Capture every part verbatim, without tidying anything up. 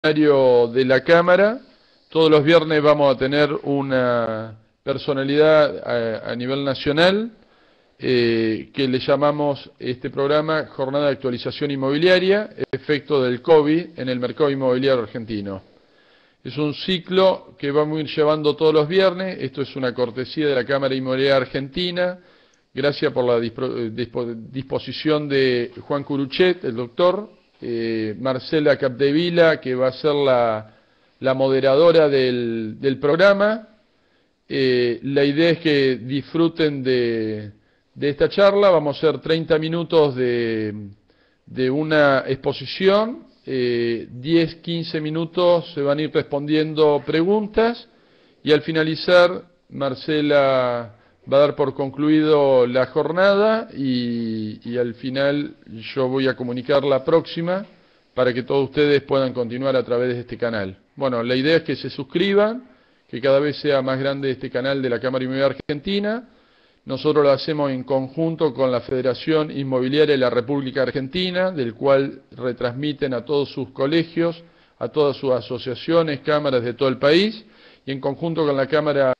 De la Cámara. Todos los viernes vamos a tener una personalidad a, a nivel nacional eh, que le llamamos este programa Jornada de Actualización Inmobiliaria, efecto del COVID en el mercado inmobiliario argentino. Es un ciclo que vamos a ir llevando todos los viernes. Esto es una cortesía de la Cámara Inmobiliaria Argentina. Gracias por la dispo, dispo, disposición de Juan Curuchet, el doctor, eh, Marcela Capdevila, que va a ser la, la moderadora del, del programa. Eh, la idea es que disfruten de, de esta charla. Vamos a hacer treinta minutos de, de una exposición, eh, diez a quince minutos se van a ir respondiendo preguntas y al finalizar Marcela va a dar por concluido la jornada y, y al final yo voy a comunicar la próxima para que todos ustedes puedan continuar a través de este canal. Bueno, la idea es que se suscriban, que cada vez sea más grande este canal de la Cámara Inmobiliaria Argentina. Nosotros lo hacemos en conjunto con la Federación Inmobiliaria de la República Argentina, del cual retransmiten a todos sus colegios, a todas sus asociaciones, cámaras de todo el país, y en conjunto con la Cámara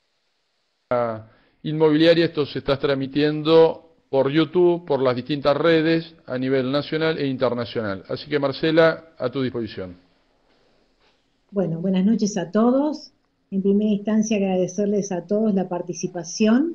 Inmobiliaria esto se está transmitiendo por YouTube, por las distintas redes a nivel nacional e internacional. Así que Marcela, a tu disposición. Bueno, buenas noches a todos. En primera instancia agradecerles a todos la participación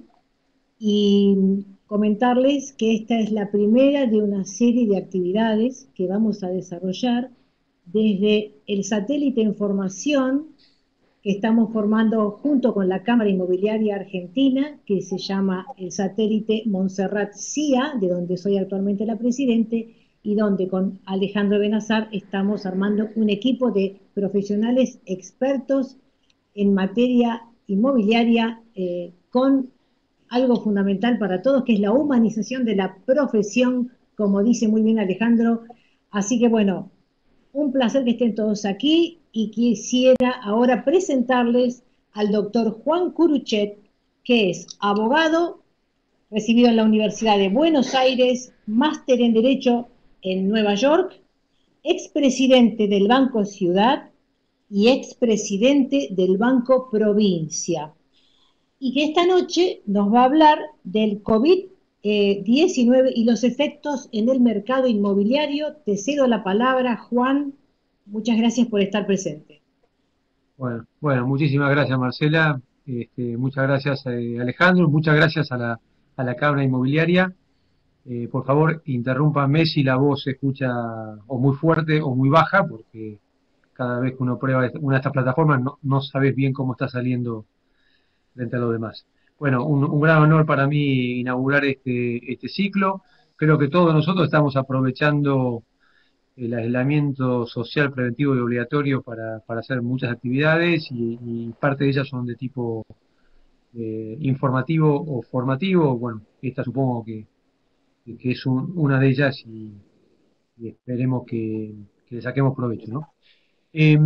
y comentarles que esta es la primera de una serie de actividades que vamos a desarrollar desde el satélite de información que estamos formando junto con la Cámara Inmobiliaria Argentina, que se llama el satélite Montserrat C I A, de donde soy actualmente la presidente, y donde con Alejandro Benazar estamos armando un equipo de profesionales expertos en materia inmobiliaria eh, con algo fundamental para todos, que es la humanización de la profesión, como dice muy bien Alejandro. Así que bueno, un placer que estén todos aquí y quisiera ahora presentarles al doctor Juan Curuchet, que es abogado, recibido en la Universidad de Buenos Aires, máster en Derecho en Nueva York, expresidente del Banco Ciudad y expresidente del Banco Provincia. Y que esta noche nos va a hablar del COVID diecinueve y los efectos en el mercado inmobiliario. Te cedo la palabra, Juan. Muchas gracias por estar presente. Bueno, bueno, muchísimas gracias, Marcela. Este, muchas gracias, eh, Alejandro. Muchas gracias a la, a la Cámara Inmobiliaria. Eh, por favor, interrúmpame si la voz se escucha o muy fuerte o muy baja, porque cada vez que uno prueba una de estas plataformas no, no sabes bien cómo está saliendo frente a los demás. Bueno, un, un gran honor para mí inaugurar este, este ciclo. Creo que todos nosotros estamos aprovechando el aislamiento social preventivo y obligatorio para, para hacer muchas actividades y, y parte de ellas son de tipo eh, informativo o formativo. Bueno, esta supongo que, que es un, una de ellas y, y esperemos que, que le saquemos provecho, ¿no? Eh,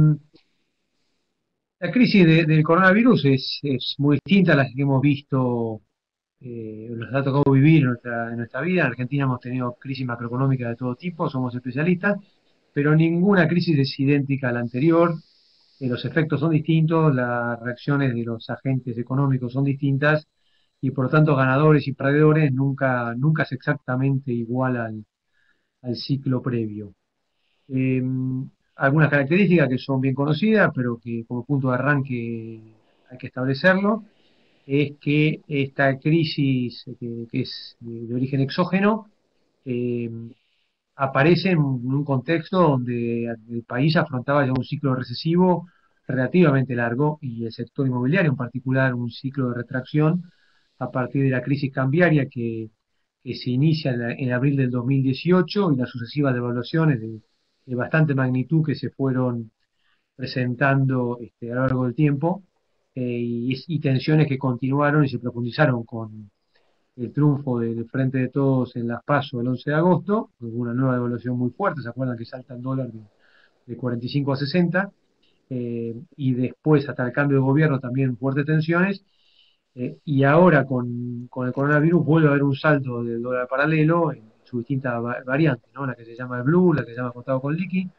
la crisis de, del coronavirus es, es muy distinta a las que hemos visto, eh, nos ha tocado vivir en nuestra, en nuestra vida. En Argentina hemos tenido crisis macroeconómicas de todo tipo, somos especialistas, pero ninguna crisis es idéntica a la anterior. Eh, los efectos son distintos, las reacciones de los agentes económicos son distintas y por lo tanto ganadores y perdedores nunca, nunca es exactamente igual al, al ciclo previo. Eh, Algunas características que son bien conocidas, pero que como punto de arranque hay que establecerlo, es que esta crisis que, que es de, de origen exógeno eh, aparece en un contexto donde el país afrontaba ya un ciclo recesivo relativamente largo y el sector inmobiliario en particular un ciclo de retracción a partir de la crisis cambiaria que, que se inicia en, la, en abril del dos mil dieciocho y las sucesivas devaluaciones de, de bastante magnitud que se fueron presentando este, a lo largo del tiempo eh, y, y tensiones que continuaron y se profundizaron con el triunfo del Frente de Todos en las PASO el once de agosto, hubo una nueva devaluación muy fuerte, ¿se acuerdan que salta el dólar de, de cuarenta y cinco a sesenta? Eh, y después hasta el cambio de gobierno también fuertes tensiones, eh, y ahora con, con el coronavirus vuelve a haber un salto del dólar paralelo en sus distintas va- variantes, ¿no? La que se llama el blue, la que se llama contado con liqui,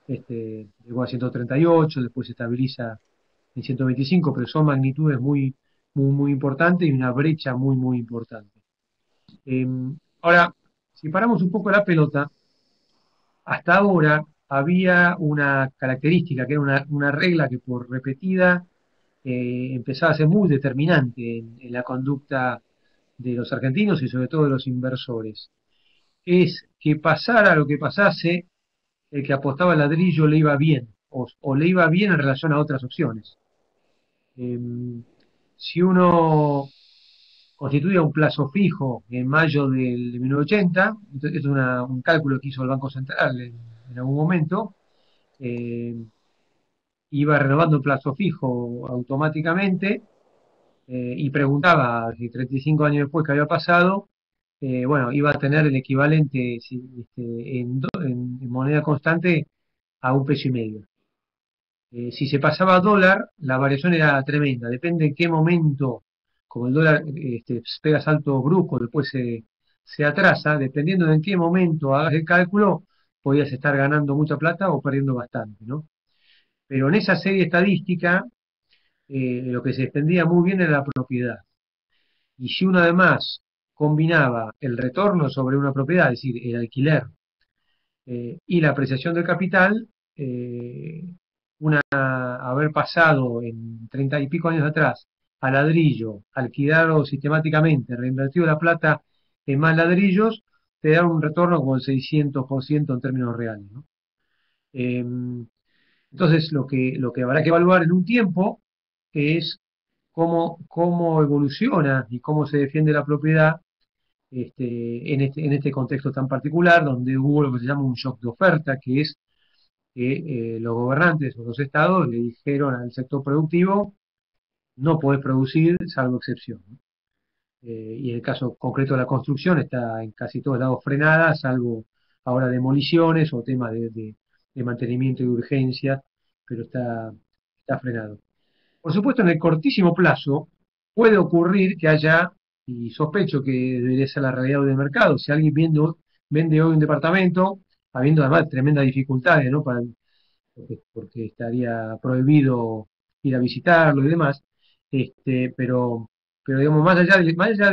este, llegó a ciento treinta y ocho, después se estabiliza en ciento veinticinco, pero son magnitudes muy, muy, muy importantes y una brecha muy, muy importante. Eh, ahora, si paramos un poco la pelota, hasta ahora había una característica, que era una, una regla que por repetida eh, empezaba a ser muy determinante en, en la conducta de los argentinos y sobre todo de los inversores. Es que pasara lo que pasase, el que apostaba al ladrillo le iba bien, o, o le iba bien en relación a otras opciones. Eh, si uno constituía un plazo fijo en mayo del mil novecientos ochenta, esto es una, un cálculo que hizo el Banco Central en, en algún momento, eh, iba renovando el plazo fijo automáticamente eh, y preguntaba si treinta y cinco años después que había pasado, eh, bueno, iba a tener el equivalente si, este, en, do, en, en moneda constante a un peso y medio. Eh, si se pasaba a dólar, la variación era tremenda, depende en qué momento, como el dólar este, pega salto brusco, después se, se atrasa, dependiendo de en qué momento hagas el cálculo, podías estar ganando mucha plata o perdiendo bastante, ¿no? Pero en esa serie estadística, eh, lo que se extendía muy bien era la propiedad. Y si uno además combinaba el retorno sobre una propiedad, es decir, el alquiler, eh, y la apreciación del capital, eh, una, haber pasado en treinta y pico años atrás a ladrillo, alquilarlo sistemáticamente, reinvertido la plata en más ladrillos, te da un retorno como el seiscientos por ciento en términos reales, ¿no? Eh, entonces, lo que, lo que habrá que evaluar en un tiempo es cómo, cómo evoluciona y cómo se defiende la propiedad este, en, este, en este contexto tan particular, donde hubo lo que se llama un shock de oferta, que es que eh, los gobernantes o los estados le dijeron al sector productivo, no podés producir salvo excepción, ¿no? Eh, y en el caso concreto de la construcción está en casi todos lados frenada, salvo ahora demoliciones o temas de, de, de mantenimiento y de urgencia, pero está, está frenado. Por supuesto, en el cortísimo plazo puede ocurrir que haya, y sospecho que debería ser la realidad del mercado, si alguien vende, vende hoy un departamento, habiendo además tremendas dificultades, ¿no? Para, porque, porque estaría prohibido ir a visitarlo y demás, este, pero, pero digamos, más allá de, más allá de,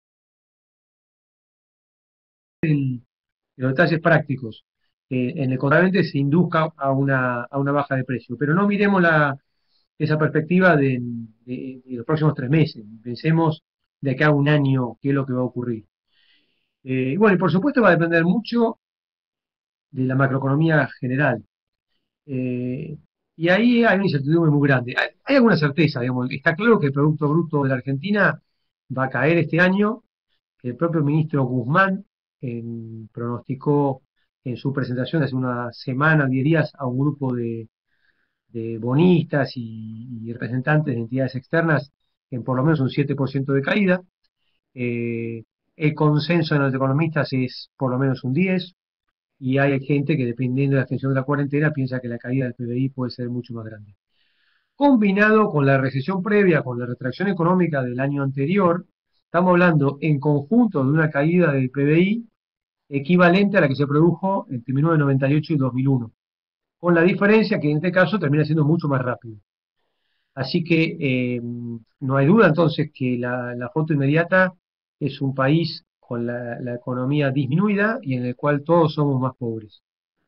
de los detalles prácticos, eh, en el contravente se induzca a una, a una baja de precio. Pero no miremos la, esa perspectiva de, de, de los próximos tres meses. Pensemos de acá a un año qué es lo que va a ocurrir. Eh, bueno, y por supuesto va a depender mucho de la macroeconomía general. Eh, y ahí hay una incertidumbre muy grande. Hay, hay alguna certeza, digamos. Está claro que el Producto Bruto de la Argentina va a caer este año. El propio ministro Guzmán en, pronosticó en su presentación hace una semana, diez días, a un grupo de, de bonistas y, y representantes de entidades externas en por lo menos un siete por ciento de caída. Eh, el consenso de los economistas es por lo menos un diez por ciento, y hay gente que, dependiendo de la extensión de la cuarentena, piensa que la caída del P B I puede ser mucho más grande. Combinado con la recesión previa, con la retracción económica del año anterior, estamos hablando en conjunto de una caída del P B I equivalente a la que se produjo entre mil novecientos noventa y ocho y dos mil uno, con la diferencia que en este caso termina siendo mucho más rápido. Así que eh, no hay duda entonces que la, la foto inmediata es un país con la, la economía disminuida y en el cual todos somos más pobres.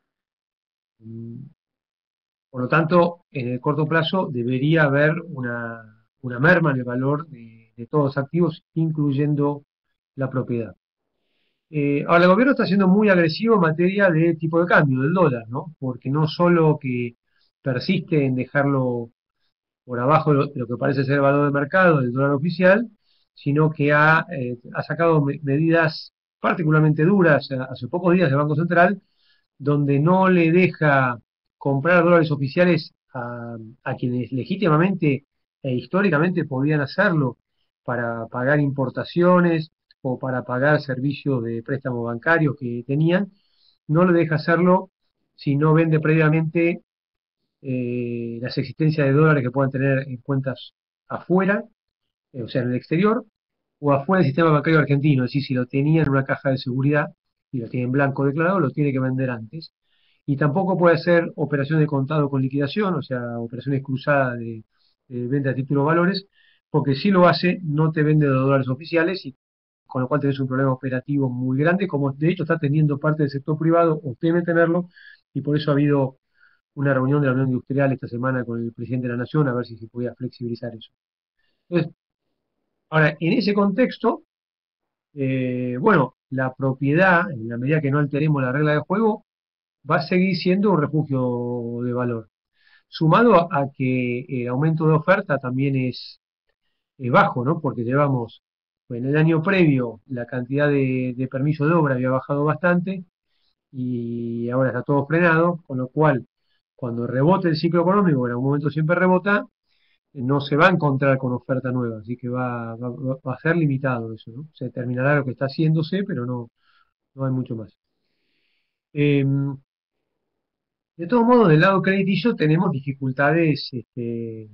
Por lo tanto, en el corto plazo debería haber una, una merma en el valor de, de todos los activos, incluyendo la propiedad. Eh, ahora, el gobierno está siendo muy agresivo en materia de tipo de cambio, del dólar, ¿no? Porque no solo que persiste en dejarlo por abajo de lo, de lo que parece ser el valor de mercado del dólar oficial, sino que ha, eh, ha sacado me medidas particularmente duras hace pocos días el Banco Central, donde no le deja comprar dólares oficiales a, a quienes legítimamente e históricamente podían hacerlo para pagar importaciones o para pagar servicios de préstamo bancario que tenían, no le deja hacerlo si no vende previamente eh, las existencias de dólares que puedan tener en cuentas afuera, eh, o sea, en el exterior, o afuera del sistema bancario argentino. Es decir, si lo tenía en una caja de seguridad y lo tiene en blanco declarado, lo tiene que vender antes. y tampoco puede hacer operaciones de contado con liquidación, o sea, operaciones cruzadas de, de venta de títulos valores, porque si lo hace, no te vende los dólares oficiales, y con lo cual tenés un problema operativo muy grande, como de hecho está teniendo parte del sector privado, o teme tenerlo, y por eso ha habido una reunión de la Unión Industrial esta semana con el presidente de la Nación, a ver si se podía flexibilizar eso. Entonces, ahora, en ese contexto, eh, bueno, la propiedad, en la medida que no alteremos la regla de juego, va a seguir siendo un refugio de valor. Sumado a, a que el aumento de oferta también es, es bajo, ¿no? Porque llevamos, en el año previo, la cantidad de, de permisos de obra había bajado bastante y ahora está todo frenado, con lo cual, cuando rebote el ciclo económico, en algún momento siempre rebota, no se va a encontrar con oferta nueva, así que va, va, va a ser limitado eso, ¿no? Se terminará lo que está haciéndose, pero no, no hay mucho más. Eh, de todos modos, del lado crediticio tenemos dificultades este,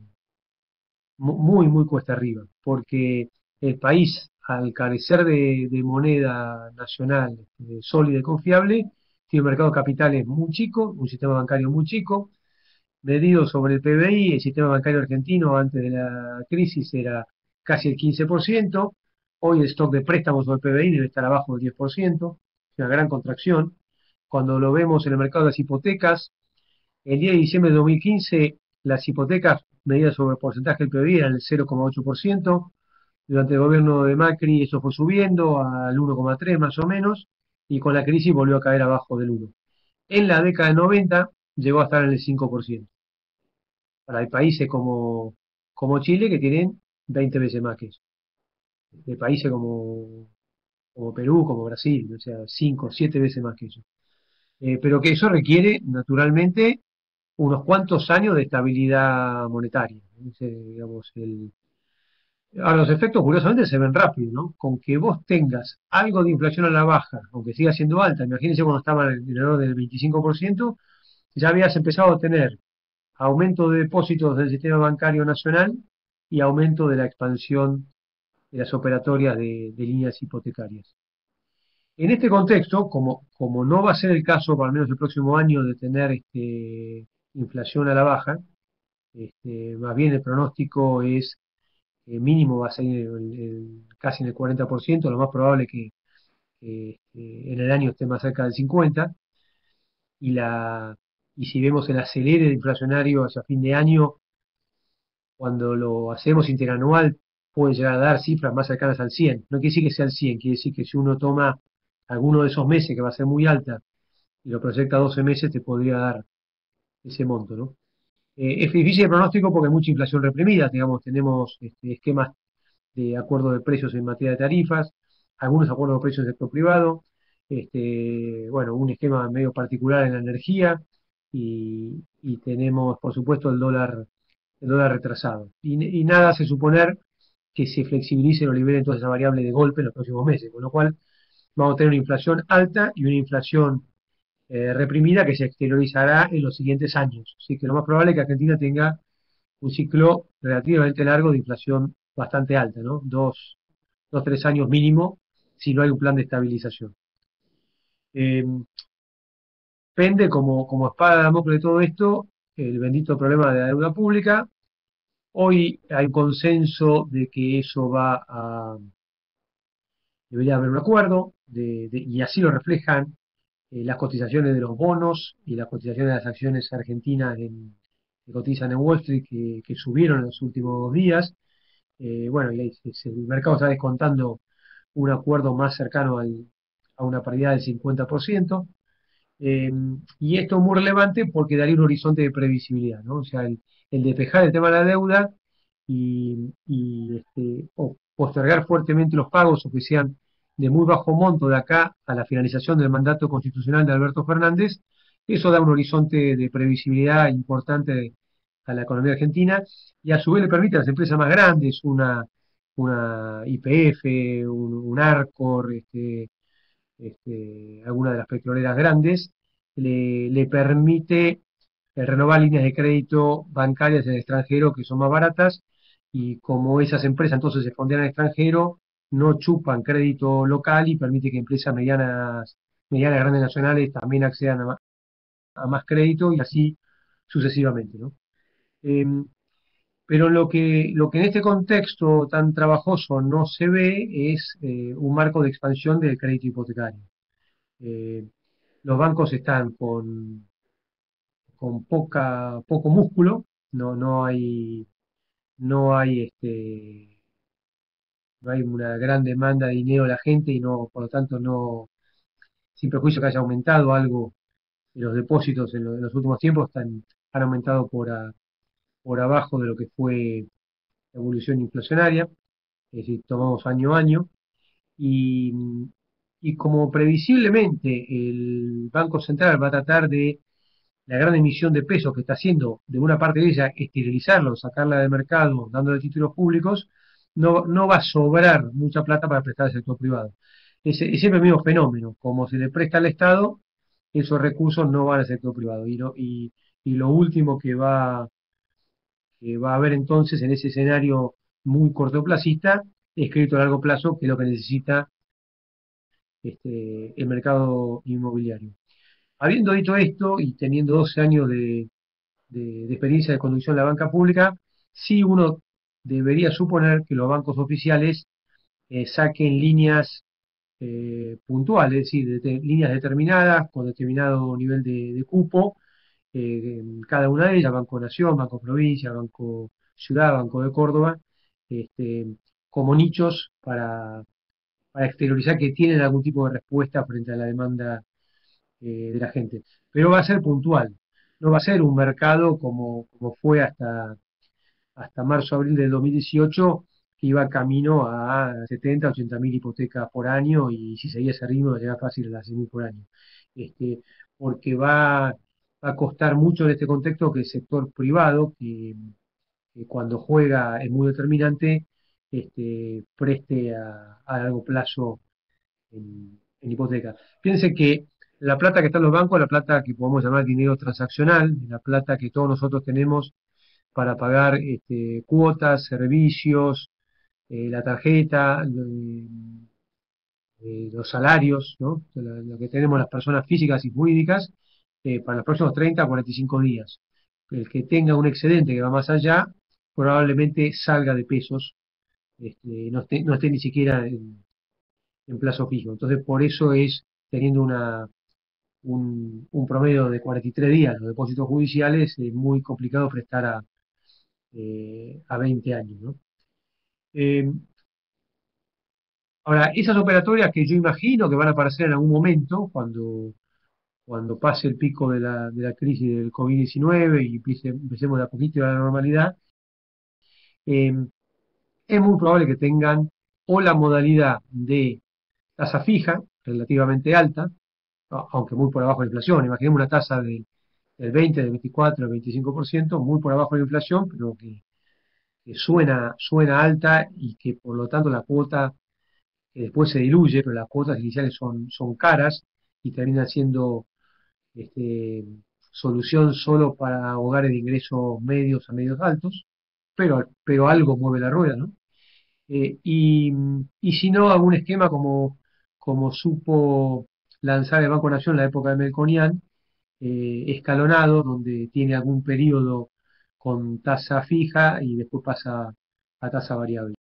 mu- muy, muy cuesta arriba, porque el país, al carecer de, de moneda nacional eh, sólida y confiable, tiene un mercado de capitales muy chico, un sistema bancario muy chico, medido sobre el P B I, el sistema bancario argentino antes de la crisis era casi el quince por ciento, hoy el stock de préstamos sobre el P B I debe estar abajo del diez por ciento, es una gran contracción. Cuando lo vemos en el mercado de las hipotecas, el diez de diciembre de dos mil quince, las hipotecas medidas sobre el porcentaje del P B I eran el cero coma ocho por ciento. Durante el gobierno de Macri eso fue subiendo al uno coma tres por ciento más o menos, y con la crisis volvió a caer abajo del uno por ciento. En la década de noventa llegó a estar en el cinco por ciento. Ahora, hay países como, como Chile que tienen veinte veces más que eso. Hay países como, como Perú, como Brasil, o sea, cinco, siete veces más que eso. Eh, pero que eso requiere, naturalmente, unos cuantos años de estabilidad monetaria. Ese, digamos, el... Ahora, los efectos curiosamente se ven rápido, ¿no? Con que vos tengas algo de inflación a la baja, aunque siga siendo alta, imagínense cuando estaba en el orden del veinticinco por ciento, ya habías empezado a tener aumento de depósitos del sistema bancario nacional y aumento de la expansión de las operatorias de, de líneas hipotecarias. En este contexto, como, como no va a ser el caso, por al menos el próximo año, de tener este, inflación a la baja, este, más bien el pronóstico es eh, mínimo, va a ser el, el, casi en el cuarenta por ciento, lo más probable que, que eh, en el año esté más cerca del cincuenta por ciento, y, la, y si vemos el acelere inflacionario hacia fin de año, cuando lo hacemos interanual, puede llegar a dar cifras más cercanas al cien. No quiere decir que sea el cien, quiere decir que si uno toma alguno de esos meses que va a ser muy alta y lo proyecta a doce meses, te podría dar ese monto, ¿no? Eh, es difícil el pronóstico porque hay mucha inflación reprimida, digamos, tenemos este, esquemas de acuerdo de precios en materia de tarifas, algunos acuerdos de precios en el sector privado, este, bueno, un esquema medio particular en la energía y, y tenemos, por supuesto, el dólar, el dólar retrasado. Y, y nada hace suponer que se flexibilice o libere toda esa variable de golpe en los próximos meses, con lo cual vamos a tener una inflación alta y una inflación eh, reprimida que se exteriorizará en los siguientes años. Así que lo más probable es que Argentina tenga un ciclo relativamente largo de inflación bastante alta, ¿no? Dos, dos, tres años mínimo, si no hay un plan de estabilización. Eh, pende como, como espada de Damocles de todo esto el bendito problema de la deuda pública. Hoy hay consenso de que eso va a... debería haber un acuerdo, de, de, y así lo reflejan eh, las cotizaciones de los bonos y las cotizaciones de las acciones argentinas en, que cotizan en Wall Street, que, que subieron en los últimos días. Eh, bueno, y ahí, el mercado está descontando un acuerdo más cercano al, a una paridad del cincuenta por ciento. Eh, y esto es muy relevante porque daría un horizonte de previsibilidad, ¿no? O sea, el, el despejar el tema de la deuda y, y este, o postergar fuertemente los pagos o que sean de muy bajo monto de acá a la finalización del mandato constitucional de Alberto Fernández, eso da un horizonte de previsibilidad importante a la economía argentina y a su vez le permite a las empresas más grandes, una, una Y P F, un, un Arcor, este, este, alguna de las petroleras grandes, le, le permite eh, renovar líneas de crédito bancarias en el extranjero que son más baratas y como esas empresas entonces se fondean en el extranjero, no chupan crédito local y permite que empresas medianas, medianas grandes nacionales también accedan a, a más crédito y así sucesivamente, ¿no? Eh, pero lo que, lo que en este contexto tan trabajoso no se ve es eh, un marco de expansión del crédito hipotecario. Eh, los bancos están con, con poca, poco músculo, no, no hay, no hay este, no hay una gran demanda de dinero de la gente y no, por lo tanto, no, sin perjuicio que haya aumentado algo los depósitos en, lo, en los últimos tiempos, están, han aumentado por, a, por abajo de lo que fue la evolución inflacionaria, es decir, tomamos año a año, y, y como previsiblemente el Banco Central va a tratar de la gran emisión de pesos que está haciendo, de una parte de ella, esterilizarlo, sacarla del mercado, dándole títulos públicos, no, no va a sobrar mucha plata para prestar al sector privado. Es, es siempre el mismo fenómeno, como se le presta al Estado, esos recursos no van al sector privado. Y lo, y, y lo último que va, que va a haber entonces en ese escenario muy cortoplacista es crédito a largo plazo, que es lo que necesita este, el mercado inmobiliario. Habiendo dicho esto y teniendo doce años de, de, de experiencia de conducción de la banca pública, sí uno debería suponer que los bancos oficiales eh, saquen líneas eh, puntuales, es decir, de, de, líneas determinadas con determinado nivel de, de cupo, eh, cada una de ellas, Banco Nación, Banco Provincia, Banco Ciudad, Banco de Córdoba, este, como nichos para, para exteriorizar que tienen algún tipo de respuesta frente a la demanda eh, de la gente. Pero va a ser puntual, no va a ser un mercado como, como fue hasta, hasta marzo-abril del dos mil dieciocho, que iba camino a setenta, ochenta mil hipotecas por año, y si seguía ese ritmo llega fácil a las cien mil por año. Este, porque va, va a costar mucho en este contexto que el sector privado, que, que cuando juega es muy determinante, este, preste a, a largo plazo en, en hipoteca. Piense que la plata que está en los bancos es la plata que podemos llamar dinero transaccional, la plata que todos nosotros tenemos para pagar este, cuotas, servicios, eh, la tarjeta, eh, eh, los salarios, ¿no? Lo, lo que tenemos las personas físicas y jurídicas eh, para los próximos treinta a cuarenta y cinco días. El que tenga un excedente que va más allá, probablemente salga de pesos, este, no, esté, no esté ni siquiera en, en plazo fijo. Entonces, por eso es teniendo una, un, un promedio de cuarenta y tres días los depósitos judiciales, es muy complicado prestar a, eh, a veinte años, ¿no? Eh, ahora, esas operatorias que yo imagino que van a aparecer en algún momento, cuando, cuando pase el pico de la, de la crisis del COVID diecinueve y empiece, empecemos de a poquito a la normalidad, eh, es muy probable que tengan o la modalidad de tasa fija, relativamente alta, aunque muy por abajo de la inflación. Imaginemos una tasa de, del veinte, del veinticuatro, del veinticinco por ciento, muy por abajo de la inflación, pero que, que suena, suena alta y que por lo tanto la cuota que después se diluye, pero las cuotas iniciales son, son caras y terminan siendo este, solución solo para hogares de ingresos medios a medios altos, pero, pero algo mueve la rueda, ¿no? Eh, y, y si no, algún esquema como, como supo lanzar el Banco Nación en la época de Melconian, eh, escalonado, donde tiene algún periodo con tasa fija y después pasa a tasa variable.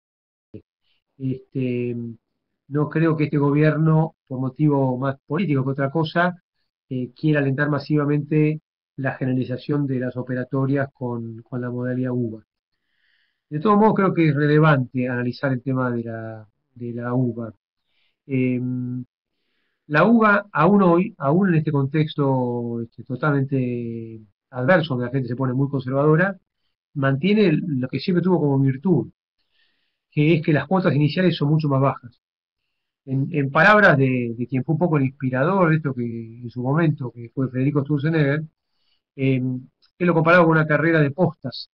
Este, no creo que este gobierno, por motivo más político que otra cosa, eh, quiera alentar masivamente la generalización de las operatorias con, con la modalidad U V A. De todos modos, creo que es relevante analizar el tema de la, de la U V A. Eh, la U V A, aún hoy, aún en este contexto este, totalmente adverso, donde la gente se pone muy conservadora, mantiene lo que siempre tuvo como virtud, que es que las cuotas iniciales son mucho más bajas. En, en palabras de, de quien fue un poco el inspirador de esto que en su momento, que fue Federico Sturzenegger, eh, él lo comparaba con una carrera de postas.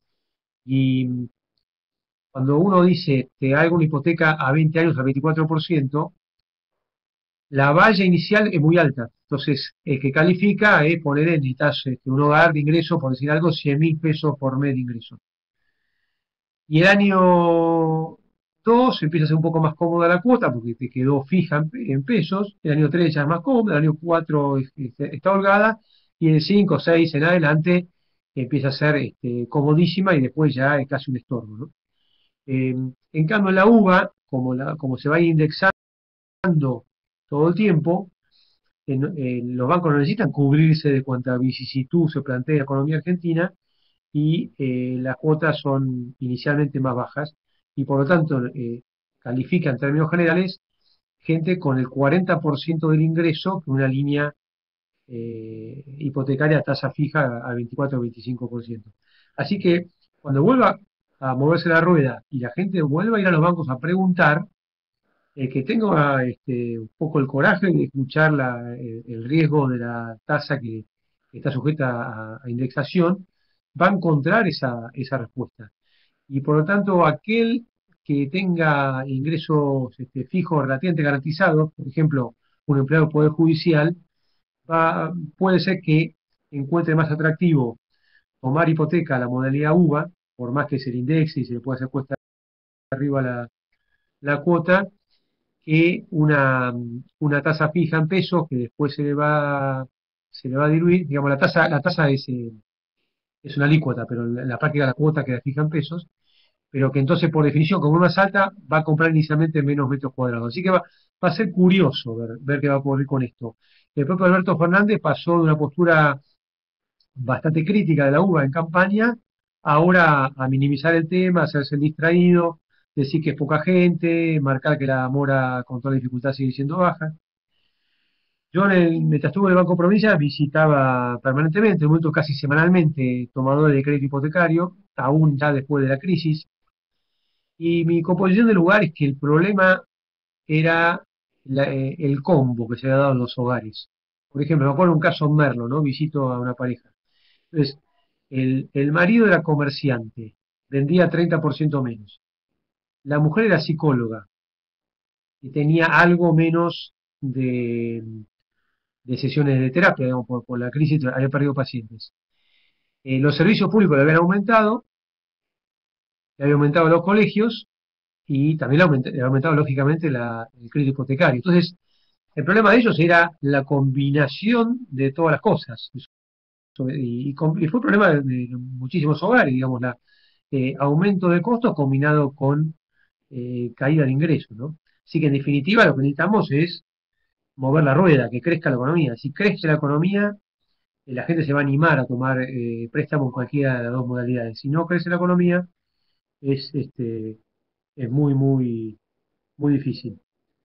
Y cuando uno dice te hago una hipoteca a veinte años al veinticuatro por ciento, la valla inicial es muy alta. Entonces, el que califica es poner en necesitas este, un hogar de ingreso, por decir algo, cien mil pesos por mes de ingreso. Y el año dos empieza a ser un poco más cómoda la cuota porque te quedó fija en, en pesos. El año tres ya es más cómoda, el año cuatro es, es, está holgada. y de cinco o seis en adelante empieza a ser este, comodísima y después ya es casi un estorbo, ¿no? Eh, en cambio, la uva, como, la, como se va indexando todo el tiempo, eh, no- eh, los bancos no necesitan cubrirse de cuanta vicisitud se plantea en la economía argentina y eh, las cuotas son inicialmente más bajas y por lo tanto eh, califica en términos generales gente con el cuarenta por ciento del ingreso que una línea eh, hipotecaria a tasa fija a veinticuatro o veinticinco por ciento. Así que cuando vuelva a moverse la rueda y la gente vuelva a ir a los bancos a preguntar, el que tenga este, un poco el coraje de escuchar la- el, el riesgo de la tasa que, que está sujeta a, a indexación, va a encontrar esa, esa respuesta. Y por lo tanto, aquel que tenga ingresos este, fijos relativamente garantizados, por ejemplo, un empleado del Poder Judicial, va- puede ser que encuentre más atractivo tomar hipoteca a la modalidad UVA, por más que se le indexe y se le pueda hacer cuesta arriba la, la cuota, que una, una tasa fija en pesos que después se le va, se le va a diluir. Digamos, la tasa, la tasa es, eh, es una alícuota, pero en la, en la práctica la cuota queda fija en pesos, pero que entonces por definición, como es más alta, va a comprar inicialmente menos metros cuadrados. Así que va, va a ser curioso ver, ver qué va a ocurrir con esto. El propio Alberto Fernández pasó de una postura bastante crítica de la uva en campaña, ahora a minimizar el tema, hacerse el distraído, decir que es poca gente, marcar que la mora con toda la dificultad sigue siendo baja. Yo en el, mientras estuve en el Banco Provincia visitaba permanentemente, en un momento casi semanalmente, tomadores de crédito hipotecario, aún ya después de la crisis, y mi composición de lugar es que el problema era la- eh, el combo que se había dado en los hogares. Por ejemplo, me acuerdo un caso en Merlo, ¿no? Visito a una pareja. Entonces, el, el marido era comerciante, vendía treinta por ciento menos. La mujer era psicóloga y tenía algo menos de, de sesiones de terapia, digamos, por, por la crisis había perdido pacientes. Eh, los servicios públicos le habían aumentado, le habían aumentado los colegios y también le, aument- le había aumentado lógicamente la- el crédito hipotecario. Entonces, el problema de ellos era la combinación de todas las cosas. Y, y com- y fue un problema de, de muchísimos hogares, digamos, la eh, aumento de costos combinado con eh, caída de ingresos, ¿no? Así que en definitiva lo que necesitamos es mover la rueda, que crezca la economía. Si crece la economía, eh, la gente se va a animar a tomar eh, préstamos en cualquiera de las dos modalidades. Si no crece la economía, es, este, es muy, muy, muy difícil.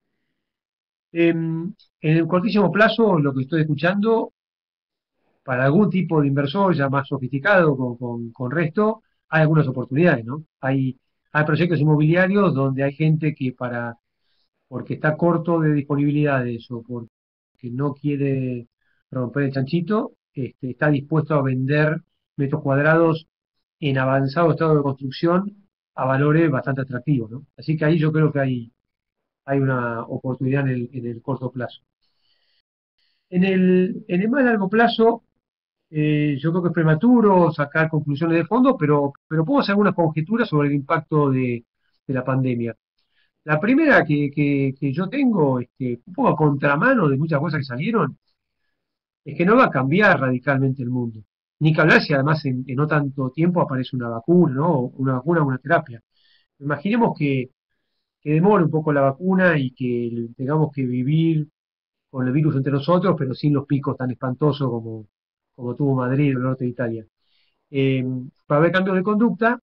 Em, en el cortísimo plazo, lo que estoy escuchando, para algún tipo de inversor ya más sofisticado con, con, con resto, hay algunas oportunidades, ¿no? Hay, hay proyectos inmobiliarios donde hay gente que para, porque está corto de disponibilidades o porque no quiere romper el chanchito, este, está dispuesto a vender metros cuadrados en avanzado estado de construcción a valores bastante atractivos, ¿no? Así que ahí yo creo que hay, hay una oportunidad en el, en el corto plazo. En el, en el más largo plazo, eh, yo creo que es prematuro sacar conclusiones de fondo, pero, pero puedo hacer algunas conjeturas sobre el impacto de, de la pandemia. La primera que, que, que yo tengo, este, un poco a contramano de muchas cosas que salieron, es que no va a cambiar radicalmente el mundo. Ni que hablar si además en, en no tanto tiempo aparece una vacuna, ¿no? Una vacuna o una terapia. Imaginemos que, que demore un poco la vacuna y que tengamos que vivir con el virus entre nosotros, pero sin los picos tan espantosos como, como tuvo Madrid o el norte de Italia. Eh, va a haber cambios de conducta,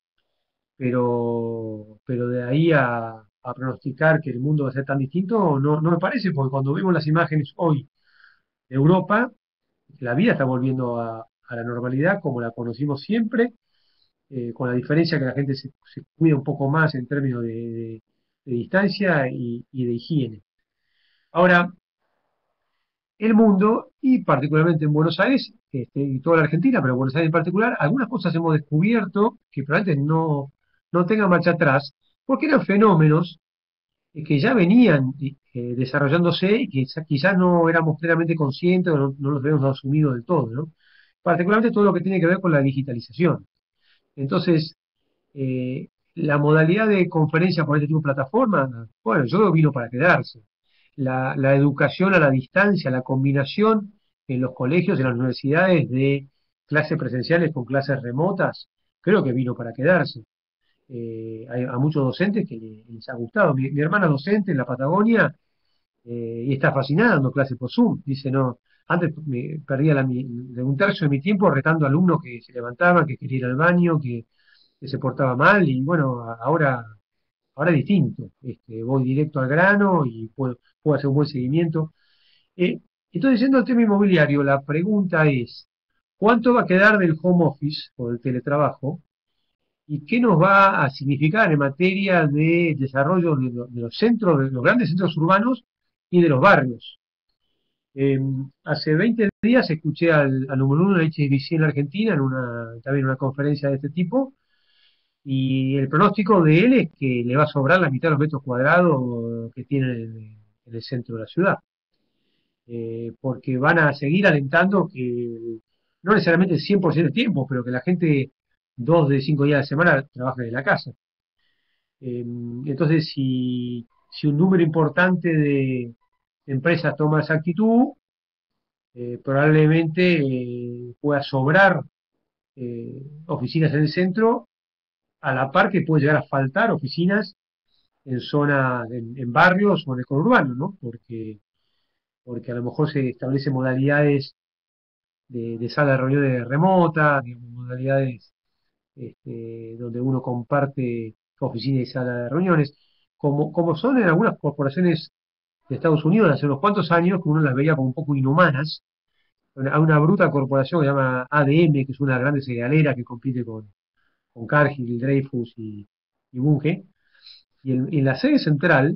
pero, pero de ahí a, a pronosticar que el mundo va a ser tan distinto, no, no me parece, porque cuando vemos las imágenes hoy de Europa, la vida está volviendo a, a la normalidad como la conocimos siempre, eh, con la diferencia que la gente se, se cuida un poco más en términos de, de- de distancia y, y de higiene. Ahora, el mundo, y particularmente en Buenos Aires, este, y toda la Argentina, pero Buenos Aires en particular, algunas cosas hemos descubierto que probablemente no, no tengan marcha atrás, porque eran fenómenos eh, que ya venían eh, desarrollándose y que quizá- quizás no éramos plenamente conscientes o no, no los habíamos asumido del todo, ¿no? Particularmente todo lo que tiene que ver con la digitalización. Entonces, eh, la modalidad de conferencia por este tipo de plataforma, bueno, yo creo que vino para quedarse. La, la educación a la distancia, la combinación en los colegios, en las universidades, de clases presenciales con clases remotas, creo que vino para quedarse. Eh, hay a muchos docentes que les, les ha gustado. Mi, mi hermana es docente en la Patagonia eh, y está fascinada dando clases por Zoom. Dice, no, antes me perdía la, mi- de un tercio de mi tiempo retando alumnos que se levantaban, que querían ir al baño, que, que se portaba mal, y bueno, a- ahora, ahora es distinto. Este, voy directo al grano y puedo, puedo hacer un buen seguimiento. Eh, entonces, yendo al tema inmobiliario, la pregunta es, ¿cuánto va a quedar del home office o del teletrabajo? ¿Y qué nos va a significar en materia de desarrollo de, lo- de los centros, de los grandes centros urbanos y de los barrios? Eh, Hace veinte días escuché al, al número uno de H S B C en la Argentina, en una, también en una conferencia de este tipo, y el pronóstico de él es que le va a sobrar la mitad de los metros cuadrados que tiene en, en el centro de la ciudad. Eh, porque van a seguir alentando que, no necesariamente el cien por ciento del tiempo, pero que la gente dos de cinco días de semana trabaje de la casa. Eh, entonces, si, si un número importante de empresas toma esa actitud, eh, probablemente eh, pueda sobrar eh, oficinas en el centro, a la par que puede llegar a faltar oficinas en zonas, en, en barrios o en el conurbano, ¿no? Porque, porque a lo mejor se establecen modalidades de, de sala de reuniones remota, digamos, modalidades este, donde uno comparte oficina y sala de reuniones, como, como son en algunas corporaciones de Estados Unidos hace unos cuantos años, que uno las veía como un poco inhumanas. Hay una bruta corporación que se llama A D M, que es una grande cerealera que compite con, con Cargill, Dreyfus y, y Bunge, y en, en la sede central,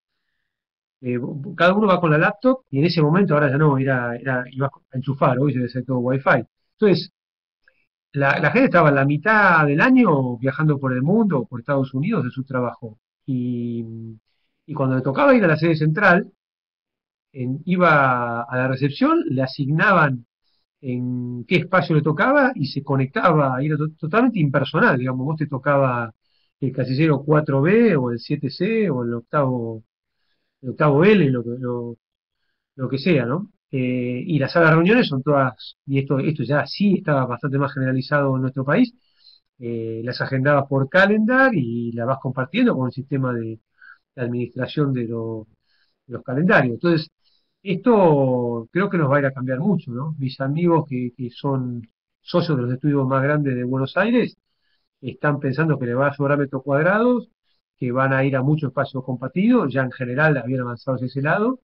eh, cada uno va con la laptop, y en ese momento, ahora ya no, era, era, ibas a enchufar, hoy debe ser todo Wi-Fi. Entonces, la, la gente estaba la mitad del año viajando por el mundo, por Estados Unidos, de su trabajo. Y, y cuando le tocaba ir a la sede central, en- iba a la recepción, le asignaban en qué espacio le tocaba y se conectaba, y era to- totalmente impersonal, digamos, vos te tocaba el casillero cuatro B o el siete C o el octavo, el octavo L, lo que, lo, lo que sea, ¿no? Eh, y las salas de reuniones son todas, y esto, esto ya sí estaba bastante más generalizado en nuestro país, eh, las agendabas por calendar y las vas compartiendo con el sistema de, de administración de, lo- de los calendarios. Entonces, esto creo que nos va a ir a cambiar mucho, ¿no? Mis amigos que, que son socios de los estudios más grandes de Buenos Aires están pensando que le va a sobrar metros cuadrados, que van a ir a mucho espacio compartido, ya en general habían avanzado hacia ese lado,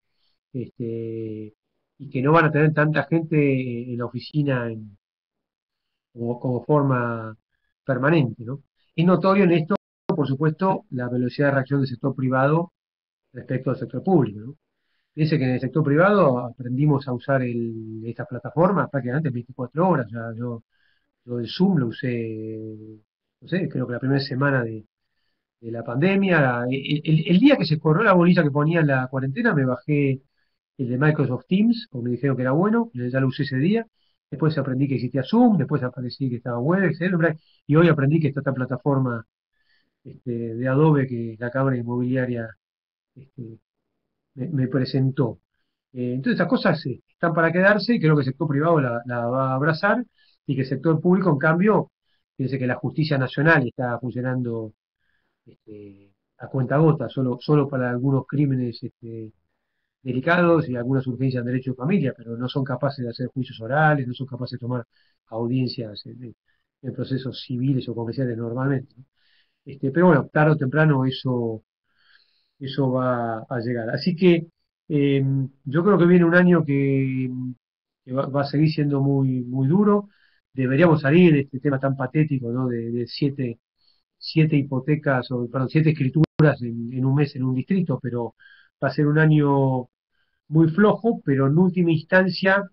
este, y que no van a tener tanta gente en la oficina en- como, como forma permanente, ¿no? Es notorio en esto, por supuesto, la velocidad de reacción del sector privado respecto al sector público, ¿no? Dice que en el sector privado aprendimos a usar el, esta plataforma prácticamente veinticuatro horas. Ya yo, yo el Zoom lo usé, no sé, creo que la primera semana de, de la pandemia. El, el- el día que se corrió la bolilla que ponía en la cuarentena, me bajé el de Microsoft Teams, porque me dijeron que era bueno, ya lo usé ese día. Después aprendí que existía Zoom, después aprendí que estaba Webex, etcétera, y hoy aprendí que está esta plataforma este, de Adobe que la Cámara Inmobiliaria este, me, me presentó. Eh, entonces estas cosas eh, están para quedarse y creo que el sector privado la, la va a abrazar y que el sector público, en cambio, fíjense que la justicia nacional está funcionando este, a cuenta solo, solo para algunos crímenes este, delicados y algunas urgencias de derecho de familia, pero no son capaces de hacer juicios orales, no son capaces de tomar audiencias en, en procesos civiles o comerciales normalmente, ¿no? Este, pero bueno, tarde o temprano eso, eso va a llegar. Así que eh, yo creo que viene un año que, que va, va a seguir siendo muy, muy duro. Deberíamos salir de este tema tan patético, ¿no? De, de siete, siete hipotecas, o perdón, siete escrituras en, en un mes en un distrito, pero va a ser un año muy flojo, pero en última instancia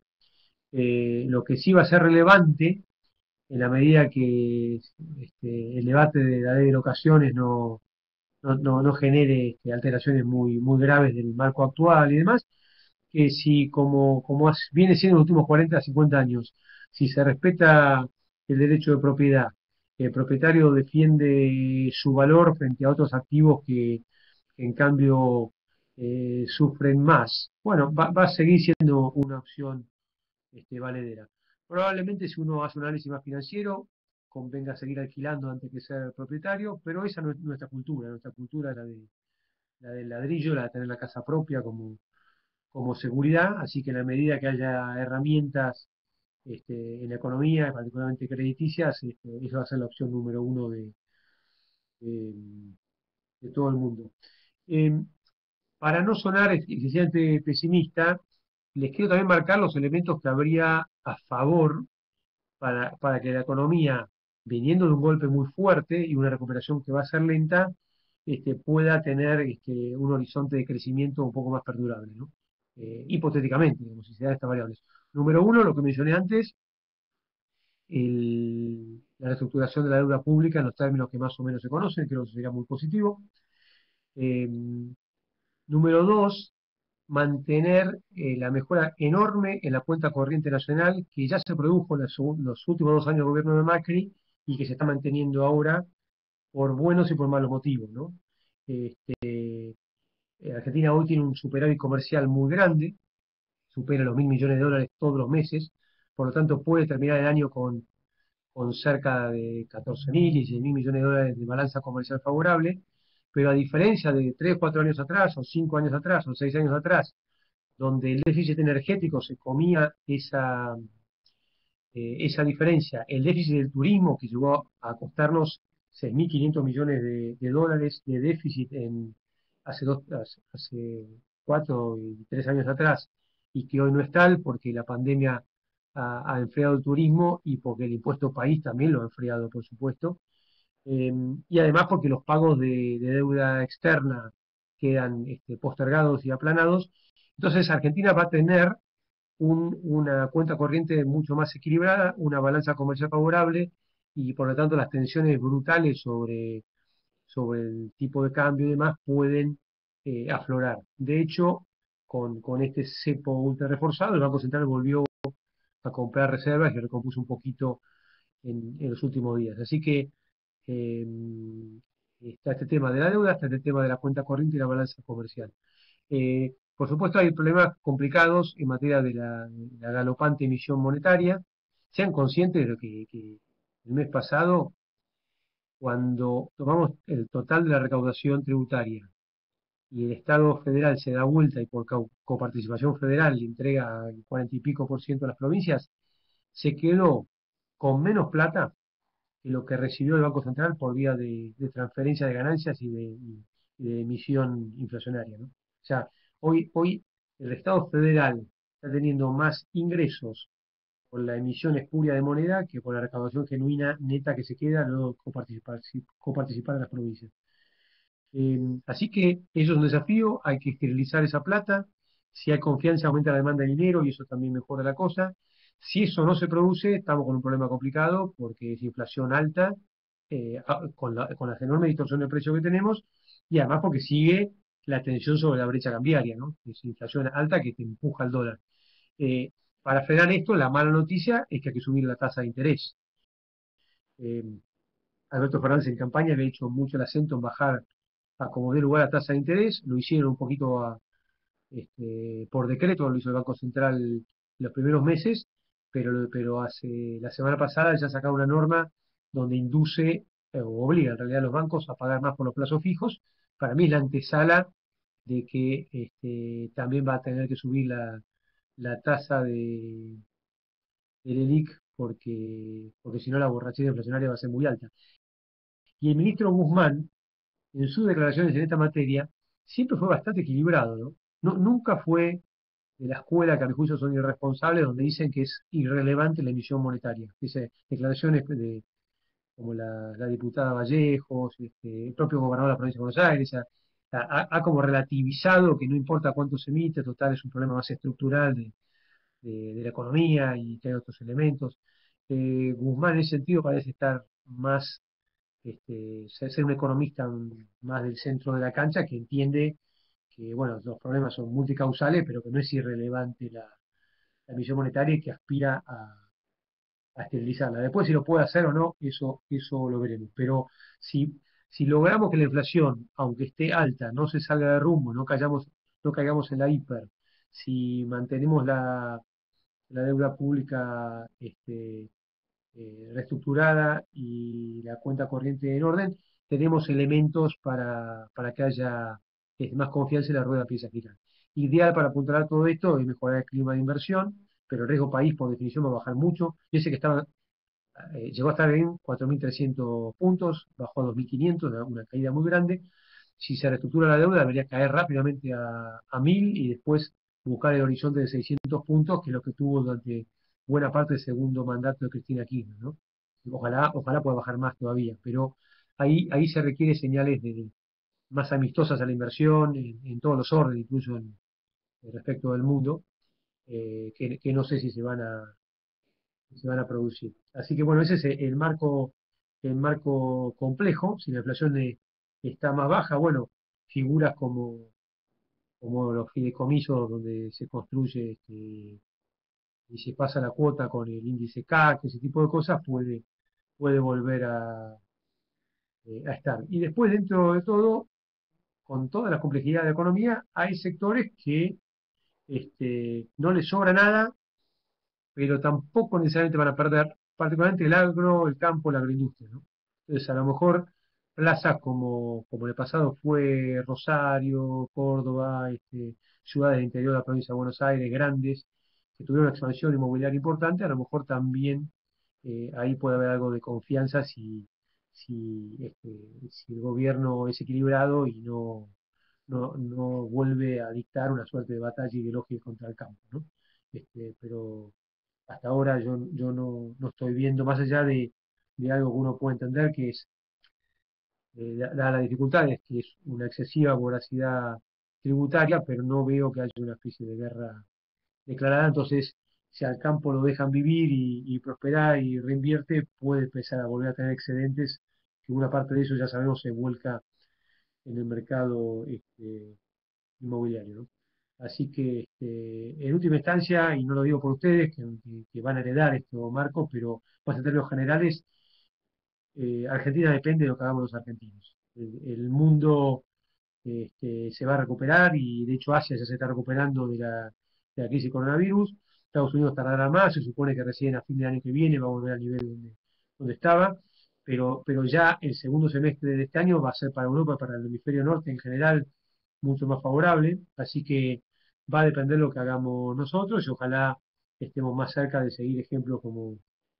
eh, lo que sí va a ser relevante en la medida que este, el debate de la ley de locaciones no, no, no, no genere este, alteraciones muy, muy graves del marco actual y demás, que si como, como has- viene siendo en los últimos cuarenta cincuenta años, si se respeta el derecho de propiedad, el propietario defiende su valor frente a otros activos que, que en cambio eh, sufren más. Bueno, va, va a seguir siendo una opción este, valedera. Probablemente si uno hace un análisis más financiero, convenga seguir alquilando antes que ser propietario, pero esa no es nuestra cultura. Nuestra cultura es la, de, la del ladrillo, la de tener la casa propia como, como seguridad, así que en la medida que haya herramientas este, en la economía, particularmente crediticias, este, esa va a ser la opción número uno de, de, de todo el mundo. Eh, para no sonar excesivamente pesimista, les quiero también marcar los elementos que habría a favor para, para que la economía, viniendo de un golpe muy fuerte y una recuperación que va a ser lenta, este, pueda tener este, un horizonte de crecimiento un poco más perdurable, ¿no? Eh, hipotéticamente, digamos, si se dan estas variables. Número uno, lo que mencioné antes, el, la reestructuración de la deuda pública en los términos que más o menos se conocen, creo que sería muy positivo. Eh, Número dos, mantener eh, la mejora enorme en la cuenta corriente nacional que ya se produjo en los, los últimos dos años del gobierno de Macri y que se está manteniendo ahora por buenos y por malos motivos, ¿no? Este, eh, Argentina hoy tiene un superávit comercial muy grande, supera los mil millones de dólares todos los meses, por lo tanto puede terminar el año con, con cerca de catorce mil, dieciséis mil millones de dólares de balanza comercial favorable, pero a diferencia de tres, cuatro años atrás, o cinco años atrás, o seis años atrás, donde el déficit energético se comía esa, eh, esa diferencia, el déficit del turismo que llegó a costarnos seis mil quinientos millones de, de dólares de déficit en, hace, dos, hace, hace cuatro y tres años atrás, y que hoy no es tal porque la pandemia ha, ha enfriado el turismo y porque el impuesto país también lo ha enfriado, por supuesto, eh, y además porque los pagos de, de deuda externa quedan este, postergados y aplanados. Entonces Argentina va a tener un, una cuenta corriente mucho más equilibrada, una balanza comercial favorable y por lo tanto las tensiones brutales sobre, sobre el tipo de cambio y demás pueden eh, aflorar. De hecho, con, con este cepo ultra reforzado, el Banco Central volvió a comprar reservas y recompuso un poquito en, en los últimos días. Así que eh, está este tema de la deuda, está este tema de la cuenta corriente y la balanza comercial. Eh, por supuesto, hay problemas complicados en materia de la, de la galopante emisión monetaria. Sean conscientes de lo que, que el mes pasado, cuando tomamos el total de la recaudación tributaria y el Estado federal se da vuelta y por coparticipación federal le entrega el cuarenta y pico por ciento a las provincias, se quedó con menos plata que lo que recibió el Banco Central por vía de, de transferencia de ganancias y de, y, y de emisión inflacionaria, ¿no? O sea, hoy, hoy el Estado federal está teniendo más ingresos por la emisión espuria de moneda que por la recaudación genuina neta que se queda luego coparticipar, coparticipar en las provincias. Eh, así que eso es un desafío, hay que esterilizar esa plata. Si hay confianza, aumenta la demanda de dinero y eso también mejora la cosa. Si eso no se produce, estamos con un problema complicado porque es inflación alta, eh, con, la, con las enormes distorsiones de precios que tenemos y además porque sigue la tensión sobre la brecha cambiaria, ¿no? Es inflación alta que te empuja el dólar. Eh, para frenar esto, la mala noticia es que hay que subir la tasa de interés. Eh, Alberto Fernández en campaña había hecho mucho el acento en bajar a como dé lugar a tasa de interés, lo hicieron un poquito a, este, por decreto, lo hizo el Banco Central los primeros meses, pero, pero hace la semana pasada ya sacado una norma donde induce eh, o obliga en realidad a los bancos a pagar más por los plazos fijos. Para mí es la antesala de que este, también va a tener que subir la, la tasa de, del ELIC porque, porque si no la borrachera inflacionaria va a ser muy alta. Y el ministro Guzmán, en sus declaraciones en esta materia, siempre fue bastante equilibrado, ¿no? No, nunca fue de la escuela que a mi juicio son irresponsables, donde dicen que es irrelevante la emisión monetaria. Dice declaraciones de, como la, la diputada Vallejos, este, el propio gobernador de la provincia de Buenos Aires, ha, ha, ha como relativizado que no importa cuánto se emite, total es un problema más estructural de, de, de la economía y que hay otros elementos. Eh, Guzmán en ese sentido parece estar más este, ser un economista más del centro de la cancha que entiende que, bueno, los problemas son multicausales, pero que no es irrelevante la, la emisión monetaria y que aspira a, a esterilizarla. Después, si lo puede hacer o no, eso, eso lo veremos. Pero si, si logramos que la inflación, aunque esté alta, no se salga de rumbo, no caigamos, no caigamos en la hiper, si mantenemos la, la deuda pública este, eh, reestructurada y la cuenta corriente en orden, tenemos elementos para, para que haya este, más confianza en la rueda pieza girar. Ideal para apuntalar todo esto es mejorar el clima de inversión, pero el riesgo país por definición va a bajar mucho. Yo sé que estaba, eh, llegó a estar en cuatro mil trescientos puntos, bajó a dos mil quinientos, una, una caída muy grande. Si se reestructura la deuda, debería caer rápidamente a, a mil y después buscar el horizonte de seiscientos puntos, que es lo que tuvo durante buena parte del segundo mandato de Cristina Kirchner, ¿no? Ojalá, ojalá pueda bajar más todavía, pero ahí, ahí se requiere señales de, más amistosas a la inversión en, en todos los órdenes, incluso en, en respecto del mundo, eh, que, que no sé si se van a, se van a producir. Así que bueno, ese es el marco, el marco complejo. Si la inflación de- está más baja, bueno, figuras como, como los fideicomisos donde se construye este, y se pasa la cuota con el índice C A C, ese tipo de cosas, puede, puede volver a, eh, a estar. Y después, dentro de todo, con toda la complejidad de la economía, hay sectores que este, no les sobra nada, pero tampoco necesariamente van a perder, particularmente el agro, el campo, la agroindustria, ¿no? Entonces, a lo mejor plazas como, como en el pasado fue Rosario, Córdoba, este, ciudades del interior de la provincia de Buenos Aires, grandes, que tuvieron una expansión inmobiliaria importante, a lo mejor también eh, ahí puede haber algo de confianza si, si, este, si el gobierno es equilibrado y no, no, no vuelve a dictar una suerte de batalla ideológica contra el campo, ¿no? Este, pero hasta ahora yo, yo no, no estoy viendo, más allá de, de algo que uno puede entender, que es, eh, dada la dificultad, es que es una excesiva voracidad tributaria, pero no veo que haya una especie de guerra declarada. Entonces, si al campo lo dejan vivir y, y prosperar y reinvierte, puede empezar a volver a tener excedentes, que una parte de eso ya sabemos se vuelca en el mercado este, inmobiliario, ¿no? Así que, este, en última instancia, y no lo digo por ustedes, que, que- que van a heredar esto, Marcos, pero más en términos generales, eh, Argentina depende de lo que hagamos los argentinos. El, el mundo este, se va a recuperar y de hecho Asia ya se está recuperando de la, de la crisis coronavirus. Estados Unidos tardará más, se supone que recién a fin de año que viene va a volver al nivel donde, donde estaba, pero, pero ya el segundo semestre de este año va a ser para Europa, para el hemisferio norte en general, mucho más favorable, así que va a depender de lo que hagamos nosotros y ojalá estemos más cerca de seguir ejemplos como,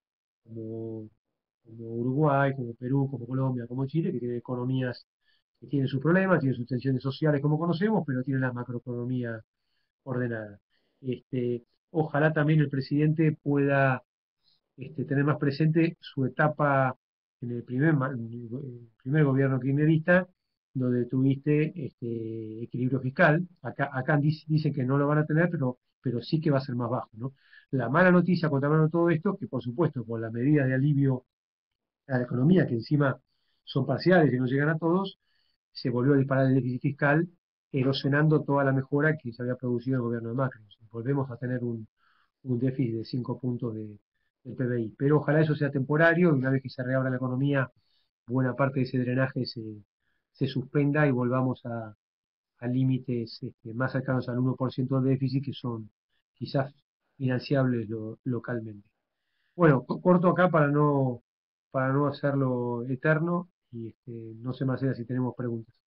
como, como Uruguay, como Perú, como Colombia, como Chile, que tienen economías que tienen sus problemas, tienen sus tensiones sociales como conocemos, pero tienen la macroeconomía ordenada. Este, ojalá también el presidente pueda este, tener más presente su etapa en el primer, ma- en el primer gobierno kirchnerista, donde tuviste este, equilibrio fiscal. Acá, acá dic- dicen que no lo van a tener, pero, pero sí que va a ser más bajo, ¿no? La mala noticia contramano todo esto, que por supuesto con las medidas de alivio a la economía, que encima son parciales y no llegan a todos, se volvió a disparar el déficit fiscal, erosionando toda la mejora que se había producido en el gobierno de Macri. Volvemos a tener un, un déficit de cinco puntos de, del P B I. Pero ojalá eso sea temporario y una vez que se reabra la economía, buena parte de ese drenaje se, se suspenda y volvamos a, a límites este, más cercanos al uno por ciento de déficit que son quizás financiables lo, localmente. Bueno, co- corto acá para no, para no hacerlo eterno y este, no sé, Marcela, si tenemos preguntas.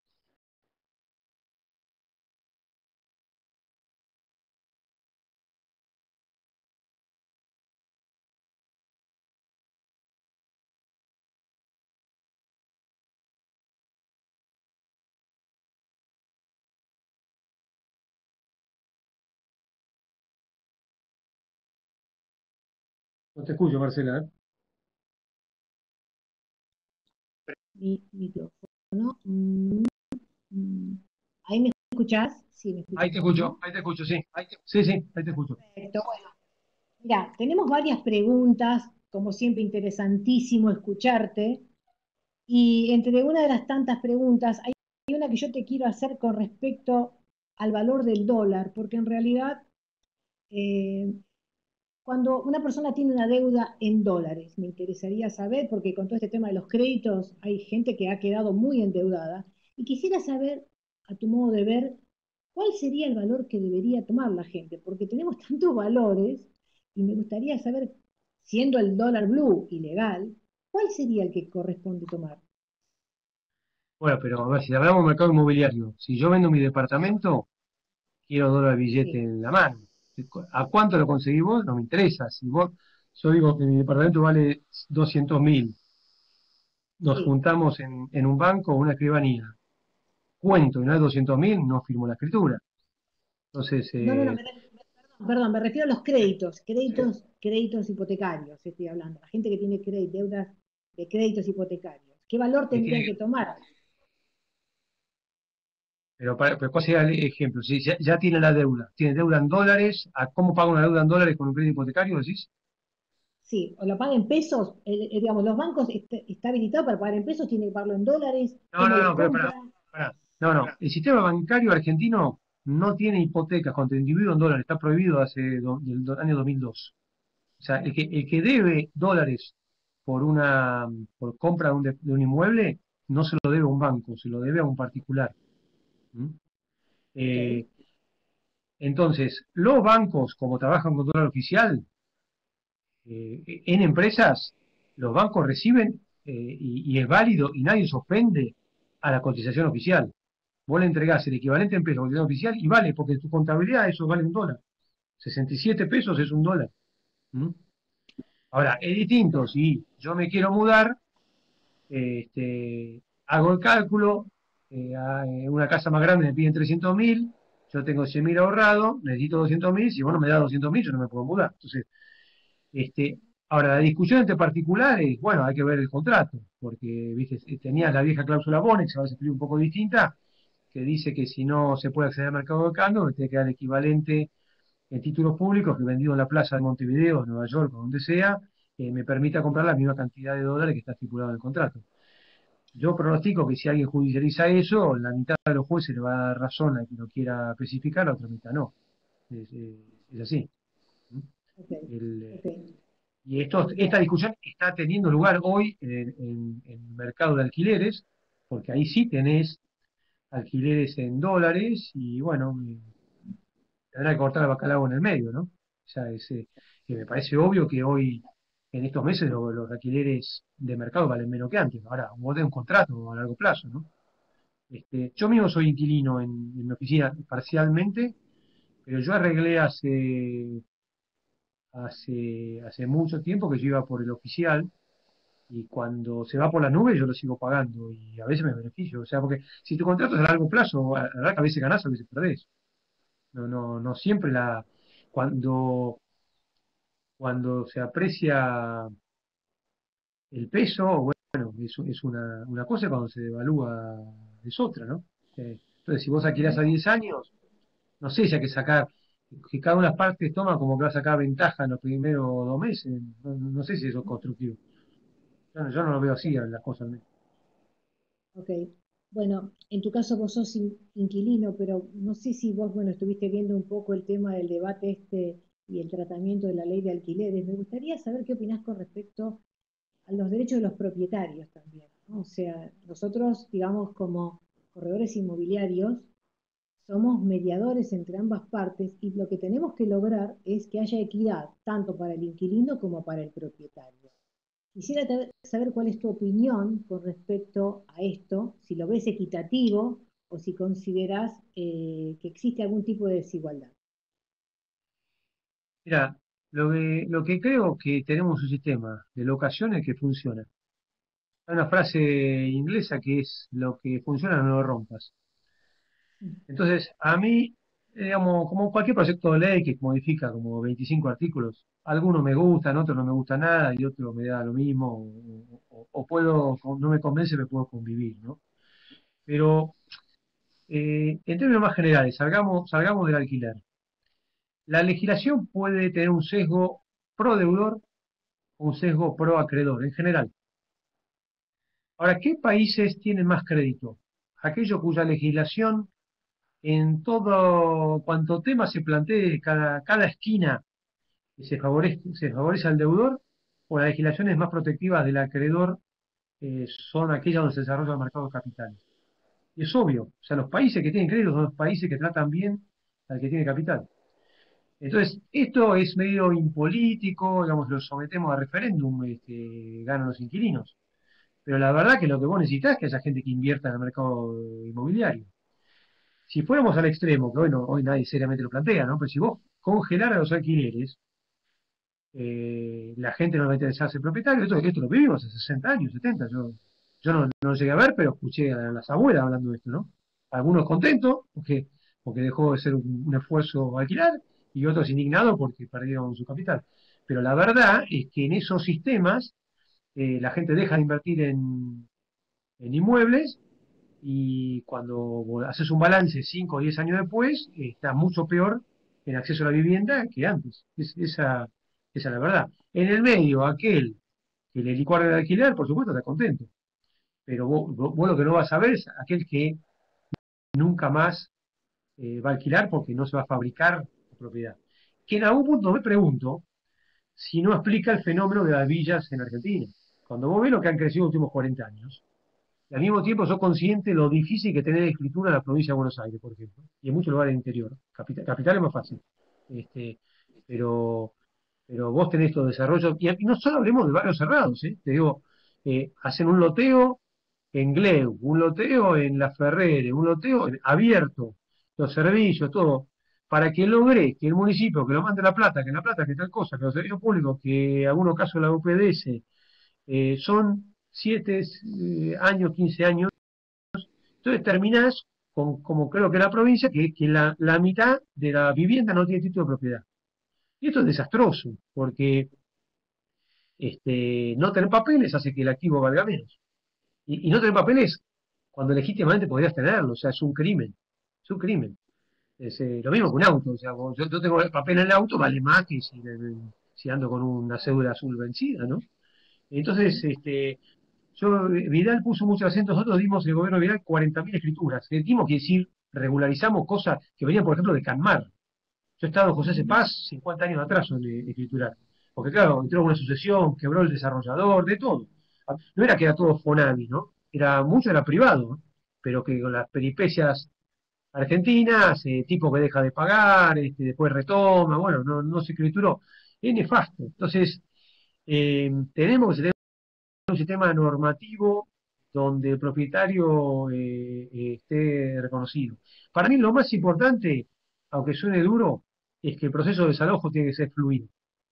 No te escucho, Marcela, ¿eh? Mi micrófono. Mm, mm. ¿Ahí me escuchás? Sí, me Ahí escuchas te bien, escucho, ¿no? ahí te escucho, sí. Sí, sí, ahí te escucho. Perfecto. Bueno, mira, tenemos varias preguntas, como siempre interesantísimo escucharte. Y entre una de las tantas preguntas, hay una que yo te quiero hacer con respecto al valor del dólar, porque en realidad eh, cuando una persona tiene una deuda en dólares, me interesaría saber, porque con todo este tema de los créditos hay gente que ha quedado muy endeudada, y quisiera saber, a tu modo de ver, cuál sería el valor que debería tomar la gente, porque tenemos tantos valores Y me gustaría saber, siendo el dólar blue ilegal, ¿cuál sería el que corresponde tomar? Bueno, pero a ver, si hablamos de mercado inmobiliario, si yo vendo mi departamento, quiero dólar billete Sí, en la mano. ¿A cuánto lo conseguís vos? No me interesa. Si vos, yo digo que mi departamento vale doscientos mil, nos sí. juntamos en, en un banco o una escribanía, cuento y no es doscientos mil, no firmo la escritura. Entonces, No, no, no, eh, me re- perdón, perdón, me refiero a los sí, créditos, sí. créditos, créditos hipotecarios, estoy hablando. La gente que tiene cre- deudas de créditos hipotecarios. ¿Qué valor Que tendrían tiene, que tomar? pero, para, pero ¿cuál sería el ejemplo? Si ya, ya tiene la deuda, tiene deuda en dólares, ¿a cómo pago una deuda en dólares con un crédito hipotecario? ¿Decís? Sí, o lo paga en pesos, eh, eh, digamos, los bancos est- está habilitado para pagar en pesos, tiene que pagarlo en dólares, No, cómo no, lo no, pero compra. para, para. No, no. El sistema bancario argentino no tiene hipotecas contra el individuo en dólares, está prohibido hace do- del do- año dos mil dos. O sea, el que, el que debe dólares por una por compra de un, de- de un inmueble no se lo debe a un banco, se lo debe a un particular. ¿Mm? Ok, Eh, entonces, los bancos, como trabajan con dólar oficial, eh, en empresas, los bancos reciben eh, y, y es válido y nadie se ofende a la cotización oficial. Vos le entregás el equivalente en pesos a la cotización oficial y vale, porque tu contabilidad eso vale un dólar. sesenta y siete pesos es un dólar. ¿Mm? Ahora, es distinto, bien, si yo me quiero mudar, este, hago el cálculo, eh, a eh, una casa más grande me piden trescientos mil, yo tengo cien mil ahorrado, necesito doscientos mil, si vos no me das doscientos mil, yo no me puedo mudar. Entonces, este, ahora, la discusión entre particulares, bueno, hay que ver el contrato, porque, viste, tenías la vieja cláusula Bonex, ahora se escribe un poco distinta, que dice que si no se puede acceder al mercado de cambio, me tiene que dar el equivalente en títulos públicos que vendido en la plaza de Montevideo, Nueva York o donde sea, eh, me permita comprar la misma cantidad de dólares que está estipulado en el contrato. Yo pronostico que si alguien judicializa eso, la mitad de los jueces le va a dar razón a quien lo quiera especificar, la otra mitad no. Es, es- es así. ¿Mm? ok, El, eh, ok, y esto, esta bien, discusión está teniendo lugar hoy en, en- en el mercado de alquileres, porque ahí sí tenés alquileres en dólares y bueno, eh, tendrá que cortar el bacalao en el medio, ¿no? O sea, es, eh, que me parece obvio que hoy, en estos meses, lo- los alquileres de mercado valen menos que antes. Ahora, vos tenés un contrato a largo plazo, ¿no? Este, yo mismo soy inquilino en, en mi oficina parcialmente, pero yo arreglé hace, hace, hace mucho tiempo que yo iba por el oficial y cuando se va por las nubes yo lo sigo pagando y a veces me beneficio. O sea, porque si tu contrato es a largo plazo, a- la verdad que a veces ganás, a veces perdés. No, no, no siempre la, cuando, cuando se aprecia el peso, bueno, es, es una, una cosa, y cuando se devalúa es otra, ¿no? Eh, entonces, si vos alquilás a ujú, diez años, no sé si hay que sacar, que cada una de las partes toma como que va a sacar ventaja en los primeros dos meses, no, no- no sé si eso es constructivo. Yo, no yo no lo veo ok, así en las cosas. ok. Bueno, en tu caso vos sos in- inquilino, pero no sé si vos, bueno, estuviste viendo un poco el tema del debate este y el tratamiento de la ley de alquileres. Me gustaría saber qué opinás con respecto a los derechos de los propietarios también, ¿no? O sea, nosotros, digamos, como corredores inmobiliarios, somos mediadores entre ambas partes y lo que tenemos que lograr es que haya equidad, tanto para el inquilino como para el propietario. Quisiera te- saber cuál es tu opinión con respecto a esto, si lo ves equitativo o si consideras eh, que existe algún tipo de desigualdad. Mira, lo que, lo que creo que tenemos un sistema de locaciones que funciona. Hay una frase inglesa que es lo que funciona no lo rompas. Entonces, a mí, digamos, como cualquier proyecto de ley que modifica como veinticinco artículos, algunos me gustan, otros no me gusta nada y otros me da lo mismo, o, o- o puedo, no me convence, me puedo convivir, ¿no? Pero eh, en términos más generales, salgamos, salgamos del alquiler. La legislación puede tener un sesgo pro deudor o un sesgo pro acreedor, en general. Ahora, ¿qué países tienen más crédito? Aquellos cuya legislación en todo cuanto tema se plantee, cada, cada esquina se favorece, se favorece al deudor, o las legislaciones más protectivas del acreedor eh, son aquellas donde se desarrolla el mercado de capitales. Y es obvio, o sea, los países que tienen crédito son los países que tratan bien al que tiene capital. Entonces, esto es medio impolítico, digamos, lo sometemos a referéndum, este, ganan los inquilinos. Pero la verdad que lo que vos necesitas es que haya gente que invierta en el mercado inmobiliario. Si fuéramos al extremo, que hoy, no, hoy nadie seriamente lo plantea, ¿no? Pero si vos congelaras los alquileres, eh, la gente no va a interesarse en propietario. Esto, esto lo vivimos hace sesenta años, setenta. Yo, yo no, no llegué a ver, pero escuché a las abuelas hablando de esto, ¿no? Algunos contentos porque, porque dejó de ser un, un esfuerzo alquilar, y otros indignados porque perdieron su capital. Pero la verdad es que en esos sistemas eh, la gente deja de invertir en, en inmuebles, y cuando haces un balance cinco o diez años después, eh, está mucho peor en acceso a la vivienda que antes. Es, esa, esa es la verdad. En el medio, aquel que le licuar de alquiler, por supuesto, está contento. Pero vos, vos, vos lo que no vas a ver es aquel que nunca más eh, va a alquilar porque no se va a fabricar la propiedad. Que en algún punto me pregunto si no explica el fenómeno de las villas en Argentina. Cuando vos ves lo que han crecido en los últimos cuarenta años, y al mismo tiempo sos consciente de lo difícil que tener escritura en la provincia de Buenos Aires, por ejemplo, y en muchos lugares del interior. Capital, capital es más fácil. Este, pero, pero vos tenés estos desarrollos, y, y no solo hablemos de barrios cerrados, ¿eh? Te digo, eh, hacen un loteo en Gleu, un loteo en La Ferrere, un loteo en, abierto, los servicios, todo, para que logre que el municipio, que lo mande La Plata, que La Plata, que tal cosa, que los servicios públicos, que en algunos casos la U P D S, eh, son siete eh, años, quince años. Entonces terminás con, como creo que la provincia, que, que la, la mitad de la vivienda no tiene título de propiedad. Y esto es desastroso, porque este, no tener papeles hace que el activo valga menos. Y, y no tener papeles cuando legítimamente podrías tenerlo, o sea, es un crimen. Es un crimen. Es eh, lo mismo que un auto, o sea, yo, yo tengo el papel en el auto, vale más que si, si ando con una cédula azul vencida, ¿no? Entonces, este, yo, Vidal puso muchos acentos, nosotros dimos, el gobierno de Vidal, cuarenta mil escrituras. El dimos que decir, regularizamos cosas que venían, por ejemplo, de Canmar. Yo he estado en José Cepaz cincuenta años atrás en eh, escriturar. Porque claro, entró una sucesión, quebró el desarrollador, de todo. No era que era todo Fonami, ¿no? Era, mucho era privado, ¿no? Pero que con las peripecias argentinas, eh, tipo que deja de pagar, este, después retoma, bueno, no, no se escrituró. Es nefasto. Entonces, eh, tenemos que tener un sistema normativo donde el propietario eh, eh, esté reconocido. Para mí lo más importante, aunque suene duro, es que el proceso de desalojo tiene que ser fluido.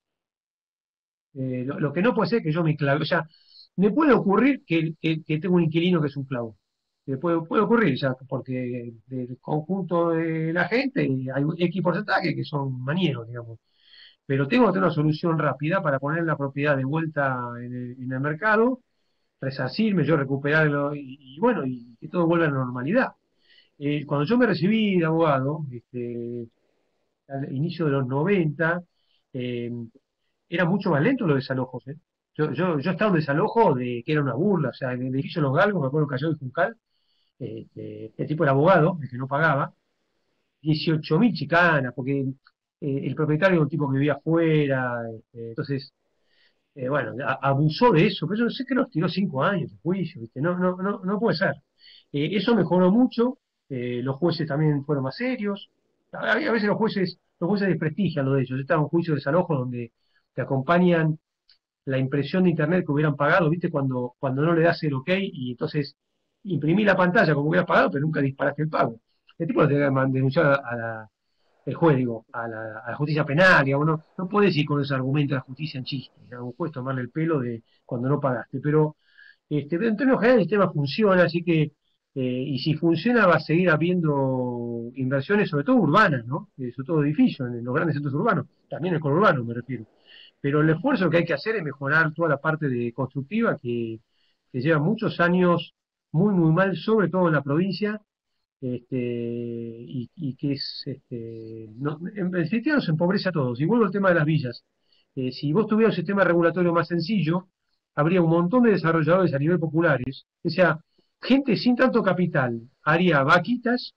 Eh, lo, lo que no puede ser es que yo me clave, o sea, me puede ocurrir que, que, que tengo un inquilino que es un clavo. Que puede, puede ocurrir, ya, porque del conjunto de la gente hay un X porcentaje que son manieros, digamos. Pero tengo que tener una solución rápida para poner la propiedad de vuelta en el, en el mercado, resarcirme, yo recuperarlo y, y bueno, y que todo vuelva a la normalidad. Eh, cuando yo me recibí de abogado, este, al inicio de los noventa, eh, era mucho más lento los desalojos. ¿eh? Yo, yo, yo estaba en un desalojo de que era una burla, o sea, en el edificio Los Galgos, me acuerdo que cayó de Juncal, eh, eh, el tipo era abogado, el que no pagaba, dieciocho mil chicanas, porque eh, el propietario era un tipo que vivía afuera, este, entonces eh, bueno, a, abusó de eso, pero yo no sé que nos tiró cinco años de juicio, ¿viste? No, no, no, no puede ser. Eh, eso mejoró mucho, eh, los jueces también fueron más serios. A, a veces los jueces, los jueces desprestigian lo de ellos. Yo estaba en un juicio de desalojo donde te acompañan la impresión de internet que hubieran pagado, ¿viste? Cuando, cuando no le das el ok y entonces imprimí la pantalla como hubieras pagado, pero nunca disparaste el pago. El tipo lo tenía que denunciar a la, el juez, digo, a la, a la justicia penal, digamos, no, no puedes ir con ese argumento de la justicia en chiste, digamos, puedes tomarle el pelo de cuando no pagaste, pero este, en términos generales el sistema funciona, así que, eh, y si funciona va a seguir habiendo inversiones, sobre todo urbanas, ¿no? Eh, sobre todo edificios, en los grandes centros urbanos, también el conurbano me refiero, pero el esfuerzo que hay que hacer es mejorar toda la parte de constructiva que, que lleva muchos años muy, muy mal, sobre todo en la provincia, este, y, y que es, este, no, en definitiva nos empobrece a todos. Y vuelvo al tema de las villas. Eh, si vos tuvieras un sistema regulatorio más sencillo, habría un montón de desarrolladores a nivel populares, o sea, gente sin tanto capital haría vaquitas,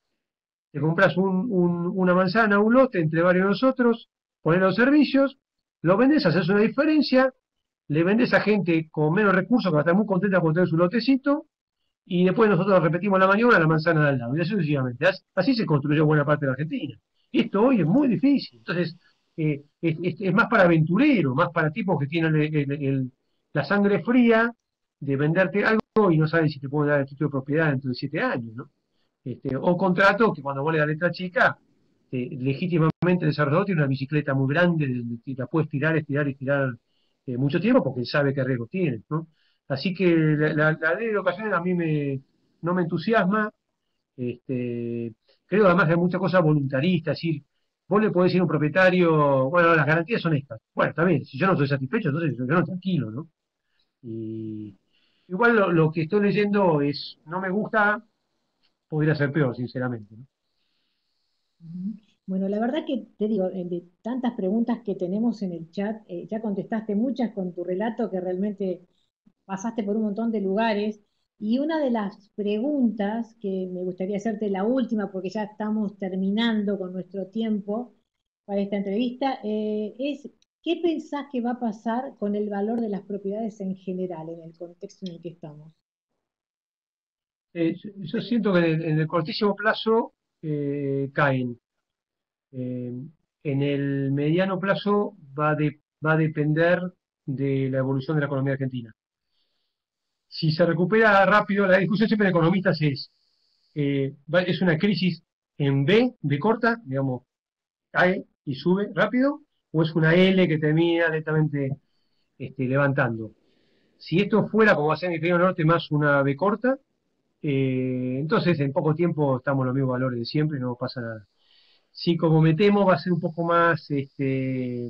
te compras un, un, una manzana, un lote entre varios de nosotros, pones los servicios, lo vendes, haces una diferencia, le vendes a gente con menos recursos que va a estar muy contenta por tener su lotecito, y después nosotros repetimos la maniobra a la manzana de al lado, y así sucesivamente. Así se construyó buena parte de la Argentina. Esto hoy es muy difícil. Entonces, eh, es, es, es, más para aventureros, más para tipos que tienen el, el, el, la sangre fría de venderte algo y no saben si te pueden dar el título de propiedad dentro de siete años, ¿no? Este, o contratos que cuando vos le das letra chica, eh, legítimamente el desarrollador tiene una bicicleta muy grande, que la puedes tirar, estirar y tirar eh, mucho tiempo porque él sabe qué riesgo tiene, ¿no? Así que la, la, la ley de ocasiones a mí me, no me entusiasma. Este, creo además que hay muchas cosas voluntaristas, es decir, vos le podés decir a un propietario, bueno, las garantías son estas. Bueno, está bien, si yo no estoy satisfecho, entonces yo no tranquilo, ¿no? Y igual lo, lo que estoy leyendo es, no me gusta, podría ser peor, sinceramente, ¿no? Ujú. Bueno, la verdad que te digo, eh, de tantas preguntas que tenemos en el chat, eh, ya contestaste muchas con tu relato que realmente pasaste por un montón de lugares. Y una de las preguntas que me gustaría hacerte, la última, porque ya estamos terminando con nuestro tiempo para esta entrevista, eh, es, ¿qué pensás que va a pasar con el valor de las propiedades en general, en el contexto en el que estamos? Eh, yo, yo siento que en el, en el cortísimo plazo eh, caen. Eh, en el mediano plazo va, de, va a depender de la evolución de la economía argentina. Si se recupera rápido, la discusión siempre de economistas es, eh, va- es una crisis en B, B corta, digamos, cae y sube rápido, o es una L que termina lentamente este, levantando. Si esto fuera como va a ser en el hemisferio norte más una B corta, eh, entonces en poco tiempo estamos en los mismos valores de siempre y no pasa nada. Si como me temo va a ser un poco más este,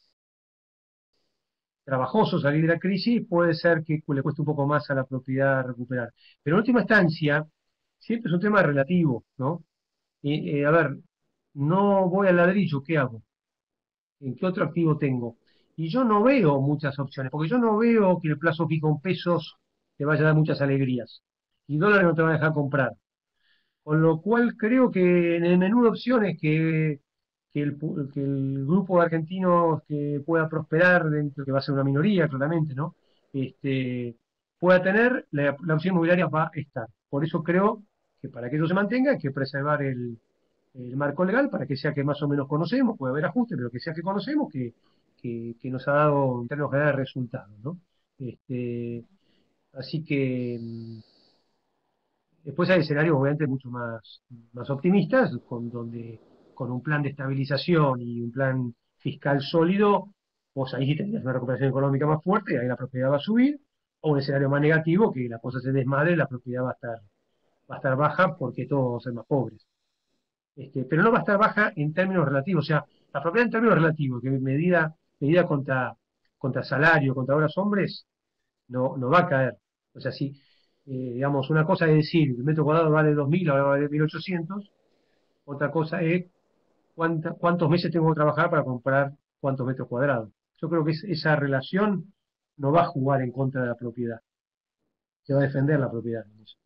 trabajoso salir de la crisis, puede ser que le cueste un poco más a la propiedad recuperar. Pero en última instancia, siempre es un tema relativo, ¿no? Y, eh, a ver, no voy al ladrillo, ¿qué hago? ¿En qué otro activo tengo? Y yo no veo muchas opciones, porque yo no veo que el plazo fijo en pesos te vaya a dar muchas alegrías. Y dólares no te van a dejar comprar. Con lo cual creo que en el menú de opciones que, que, el, pu- que el grupo de argentinos que pueda prosperar, dentro que va a ser una minoría claramente, ¿no? Este, pueda tener, la, la opción inmobiliaria va a estar. Por eso creo que para que eso se mantenga hay que preservar el, el marco legal para que sea que más o menos conocemos, puede haber ajustes, pero que sea que conocemos, que, que, que nos ha dado en términos generales resultados, ¿no? Este, así que mm, después hay escenarios obviamente mucho más, más optimistas, con, donde, con un plan de estabilización y un plan fiscal sólido, vos ahí sí tendrías una recuperación económica más fuerte y ahí la propiedad va a subir, o un escenario más negativo, que la cosa se desmadre, la propiedad va a estar, va a estar baja porque todos vamos a ser más pobres. Este, pero no va a estar baja en términos relativos, o sea, la propiedad en términos relativos, que medida, medida contra, contra salario, contra horas hombres, no, no va a caer. O sea, si, eh, digamos, una cosa es decir, el metro cuadrado vale dos mil, ahora vale mil ochocientos, otra cosa es cuánta, cuántos meses tengo que trabajar para comprar cuántos metros cuadrados. Yo creo que es, esa relación no va a jugar en contra de la propiedad, se va a defender la propiedad.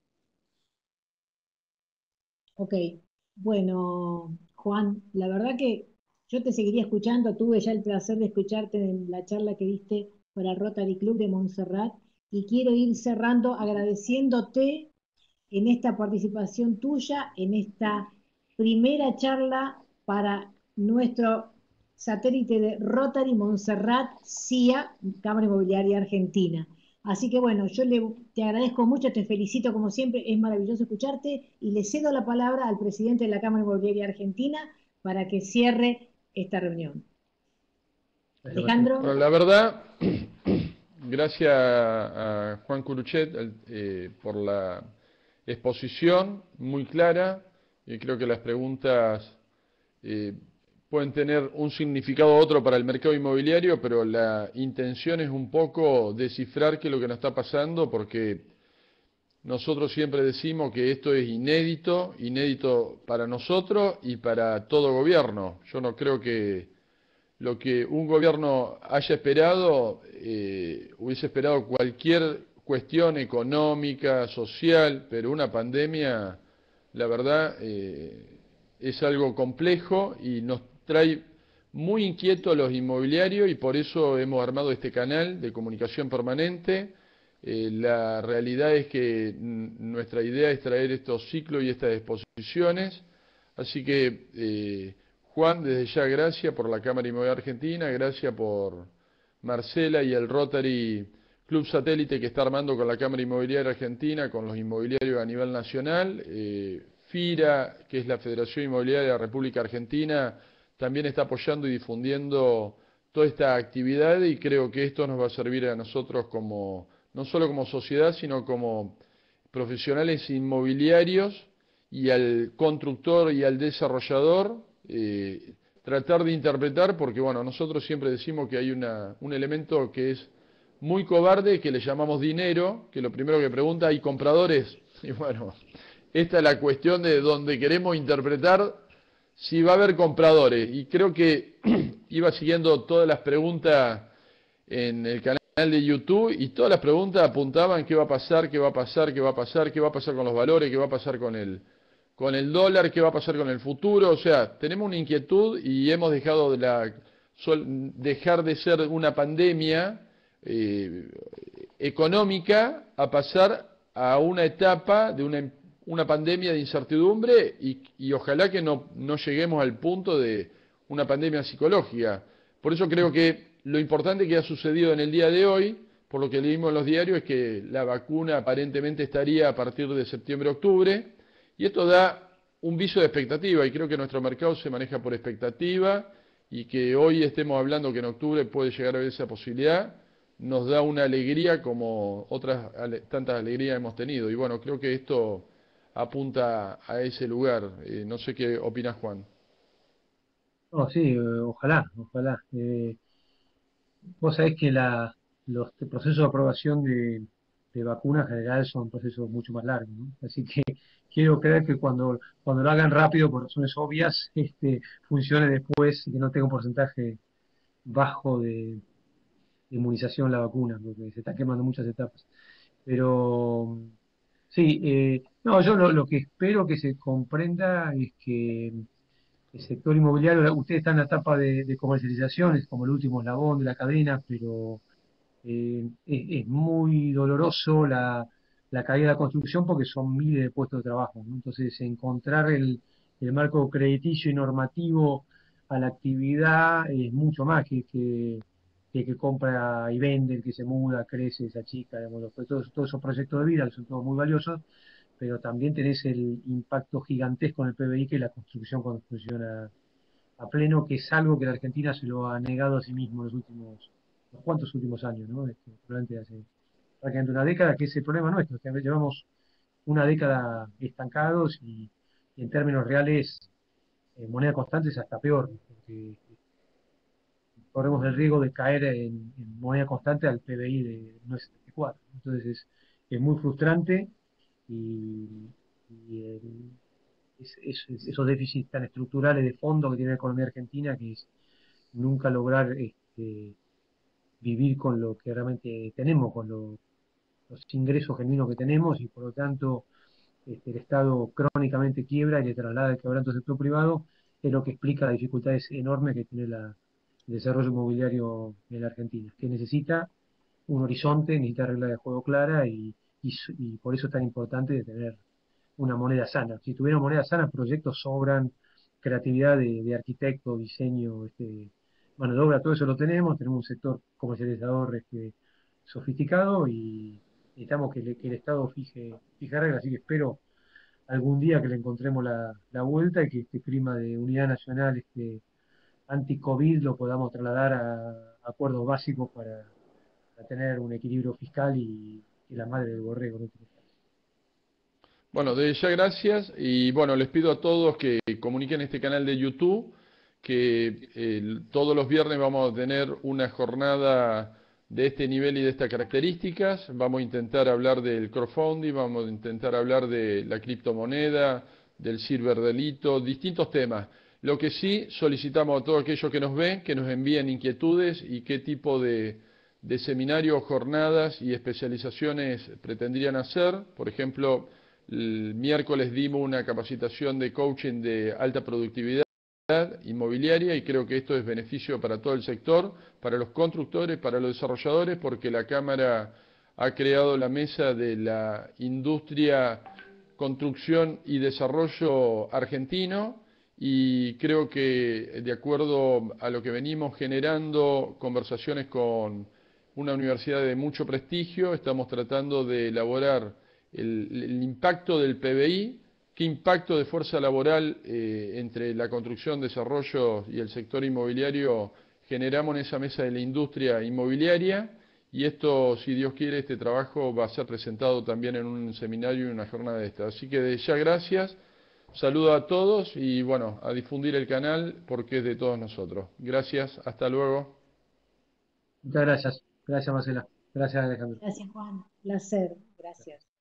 Ok, bueno, Juan, la verdad que yo te seguiría escuchando, tuve ya el placer de escucharte en la charla que diste para Rotary Club de Montserrat y quiero ir cerrando agradeciéndote en esta participación tuya, en esta primera charla para nuestro satélite de Rotary Montserrat C I A, Cámara Inmobiliaria Argentina. Así que bueno, yo le, te agradezco mucho, te felicito como siempre, es maravilloso escucharte y le cedo la palabra al presidente de la Cámara Inmobiliaria Argentina para que cierre esta reunión. Gracias, Marcelo. Bueno, Alejandro. la verdad, gracias a Juan Curuchet el- eh, por la exposición muy clara. Y creo que las preguntas eh, pueden tener un significado u otro para el mercado inmobiliario, pero la intención es un poco descifrar qué es lo que nos está pasando, porque nosotros siempre decimos que esto es inédito, inédito para nosotros y para todo gobierno. Yo no creo que lo que un gobierno haya esperado, eh, hubiese esperado cualquier cuestión económica, social, pero una pandemia, la verdad, eh, es algo complejo y nos trae muy inquietos a los inmobiliarios y por eso hemos armado este canal de comunicación permanente. Eh, la realidad es que nuestra idea es traer estos ciclos y estas exposiciones, así que eh, Juan, desde ya gracias por la Cámara Inmobiliaria Argentina, gracias por Marcela y el Rotary Club Satélite que está armando con la Cámara Inmobiliaria Argentina, con los inmobiliarios a nivel nacional. Eh, FIRA, que es la Federación Inmobiliaria de la República Argentina, también está apoyando y difundiendo toda esta actividad, y creo que esto nos va a servir a nosotros como, no solo como sociedad, sino como profesionales inmobiliarios, y al constructor y al desarrollador, eh, tratar de interpretar, porque bueno, nosotros siempre decimos que hay una, un elemento que es muy cobarde, que le llamamos dinero, que lo primero que pregunta, ¿hay compradores? Y bueno, esta es la cuestión de donde queremos interpretar si va a haber compradores, y creo que iba siguiendo todas las preguntas en el canal de YouTube, y todas las preguntas apuntaban qué va a pasar, qué va a pasar, qué va a pasar, qué va a pasar con los valores, qué va a pasar con el, con el dólar, qué va a pasar con el futuro. O sea, tenemos una inquietud y hemos dejado de la, dejar de ser una pandemia eh, económica a pasar a una etapa de una, una pandemia de incertidumbre, y, y ojalá que no, no lleguemos al punto de una pandemia psicológica. Por eso creo que lo importante que ha sucedido en el día de hoy, por lo que leímos en los diarios, es que la vacuna aparentemente estaría a partir de septiembre-octubre, y esto da un viso de expectativa, y creo que nuestro mercado se maneja por expectativa, y que hoy estemos hablando que en octubre puede llegar a haber esa posibilidad, nos da una alegría como otras ale tantas alegrías hemos tenido. Y bueno, creo que esto apunta a ese lugar. Eh, no sé qué opinas, Juan. No, sí, eh, ojalá, ojalá. Eh, vos sabés que la, los procesos de aprobación de, de vacunas en general son procesos mucho más largos, ¿no? Así que quiero creer que cuando, cuando lo hagan rápido, por razones obvias, este, funcione después y que no tenga un porcentaje bajo de, de inmunización la vacuna, porque se están quemando muchas etapas. Pero sí, eh, no, yo lo, lo que espero que se comprenda es que el sector inmobiliario, ustedes están en la etapa de, de comercialización, es como el último eslabón de la cadena, pero eh, es, es muy doloroso la, la caída de la construcción porque son miles de puestos de trabajo, ¿no? Entonces, encontrar el, el marco crediticio y normativo a la actividad es mucho más que que, que, que compra y vende, el que se muda, crece, esa chica, digamos, los- todos, todos esos proyectos de vida que son todos muy valiosos, pero también tenés el impacto gigantesco en el P B I que es la construcción cuando funciona a pleno, que es algo que la Argentina se lo ha negado a sí mismo en los últimos, los cuantos últimos años, ¿no? Este, probablemente hace prácticamente una década, que es el problema nuestro, que llevamos una década estancados y, y en términos reales, en moneda constante es hasta peor, porque corremos el riesgo de caer en, en moneda constante al P B I de nueve coma setenta y cuatro. Entonces es, es muy frustrante y, y el, es, es, es esos déficits tan estructurales de fondo que tiene la economía argentina, que es nunca lograr este, vivir con lo que realmente tenemos, con lo, los ingresos genuinos que tenemos, y por lo tanto este, el Estado crónicamente quiebra y le traslada el quebranto al sector privado, es lo que explica las dificultades enormes que tiene la, el desarrollo inmobiliario en la Argentina, que necesita un horizonte, necesita reglas de juego clara, y, y, y por eso es tan importante de tener una moneda sana. Si tuviera moneda sana, proyectos sobran, creatividad de, de arquitecto, diseño, este, mano de obra, todo eso lo tenemos, tenemos un sector comercializador este, sofisticado, y necesitamos que, le- que el Estado fije, fije reglas, así que espero algún día que le encontremos la, la vuelta, y que este clima de unidad nacional este, anti-COVID lo podamos trasladar a acuerdos básicos para, para tener un equilibrio fiscal y, y la madre del borrego, ¿no? Bueno, de ya gracias, y bueno, les pido a todos que comuniquen este canal de YouTube, que eh, todos los viernes vamos a tener una jornada de este nivel y de estas características. Vamos a intentar hablar del crowdfunding, vamos a intentar hablar de la criptomoneda, del ciberdelito, distintos temas. Lo que sí solicitamos a todos aquellos que nos ven, que nos envíen inquietudes y qué tipo de, de seminarios, jornadas y especializaciones pretendrían hacer. Por ejemplo, el miércoles dimos una capacitación de coaching de alta productividad inmobiliaria, y creo que esto es beneficio para todo el sector, para los constructores, para los desarrolladores, porque la Cámara ha creado la mesa de la industria, construcción y desarrollo argentino, y creo que de acuerdo a lo que venimos generando conversaciones con una universidad de mucho prestigio, estamos tratando de elaborar el, el impacto del P B I, qué impacto de fuerza laboral eh, entre la construcción, desarrollo y el sector inmobiliario generamos en esa mesa de la industria inmobiliaria, y esto, si Dios quiere, este trabajo va a ser presentado también en un seminario y una jornada de esta. Así que de ya gracias, saludo a todos y bueno, a difundir el canal porque es de todos nosotros. Gracias, hasta luego. Muchas gracias. Gracias, Marcela. Gracias, Alejandro. Gracias, Juan. Placer. Gracias.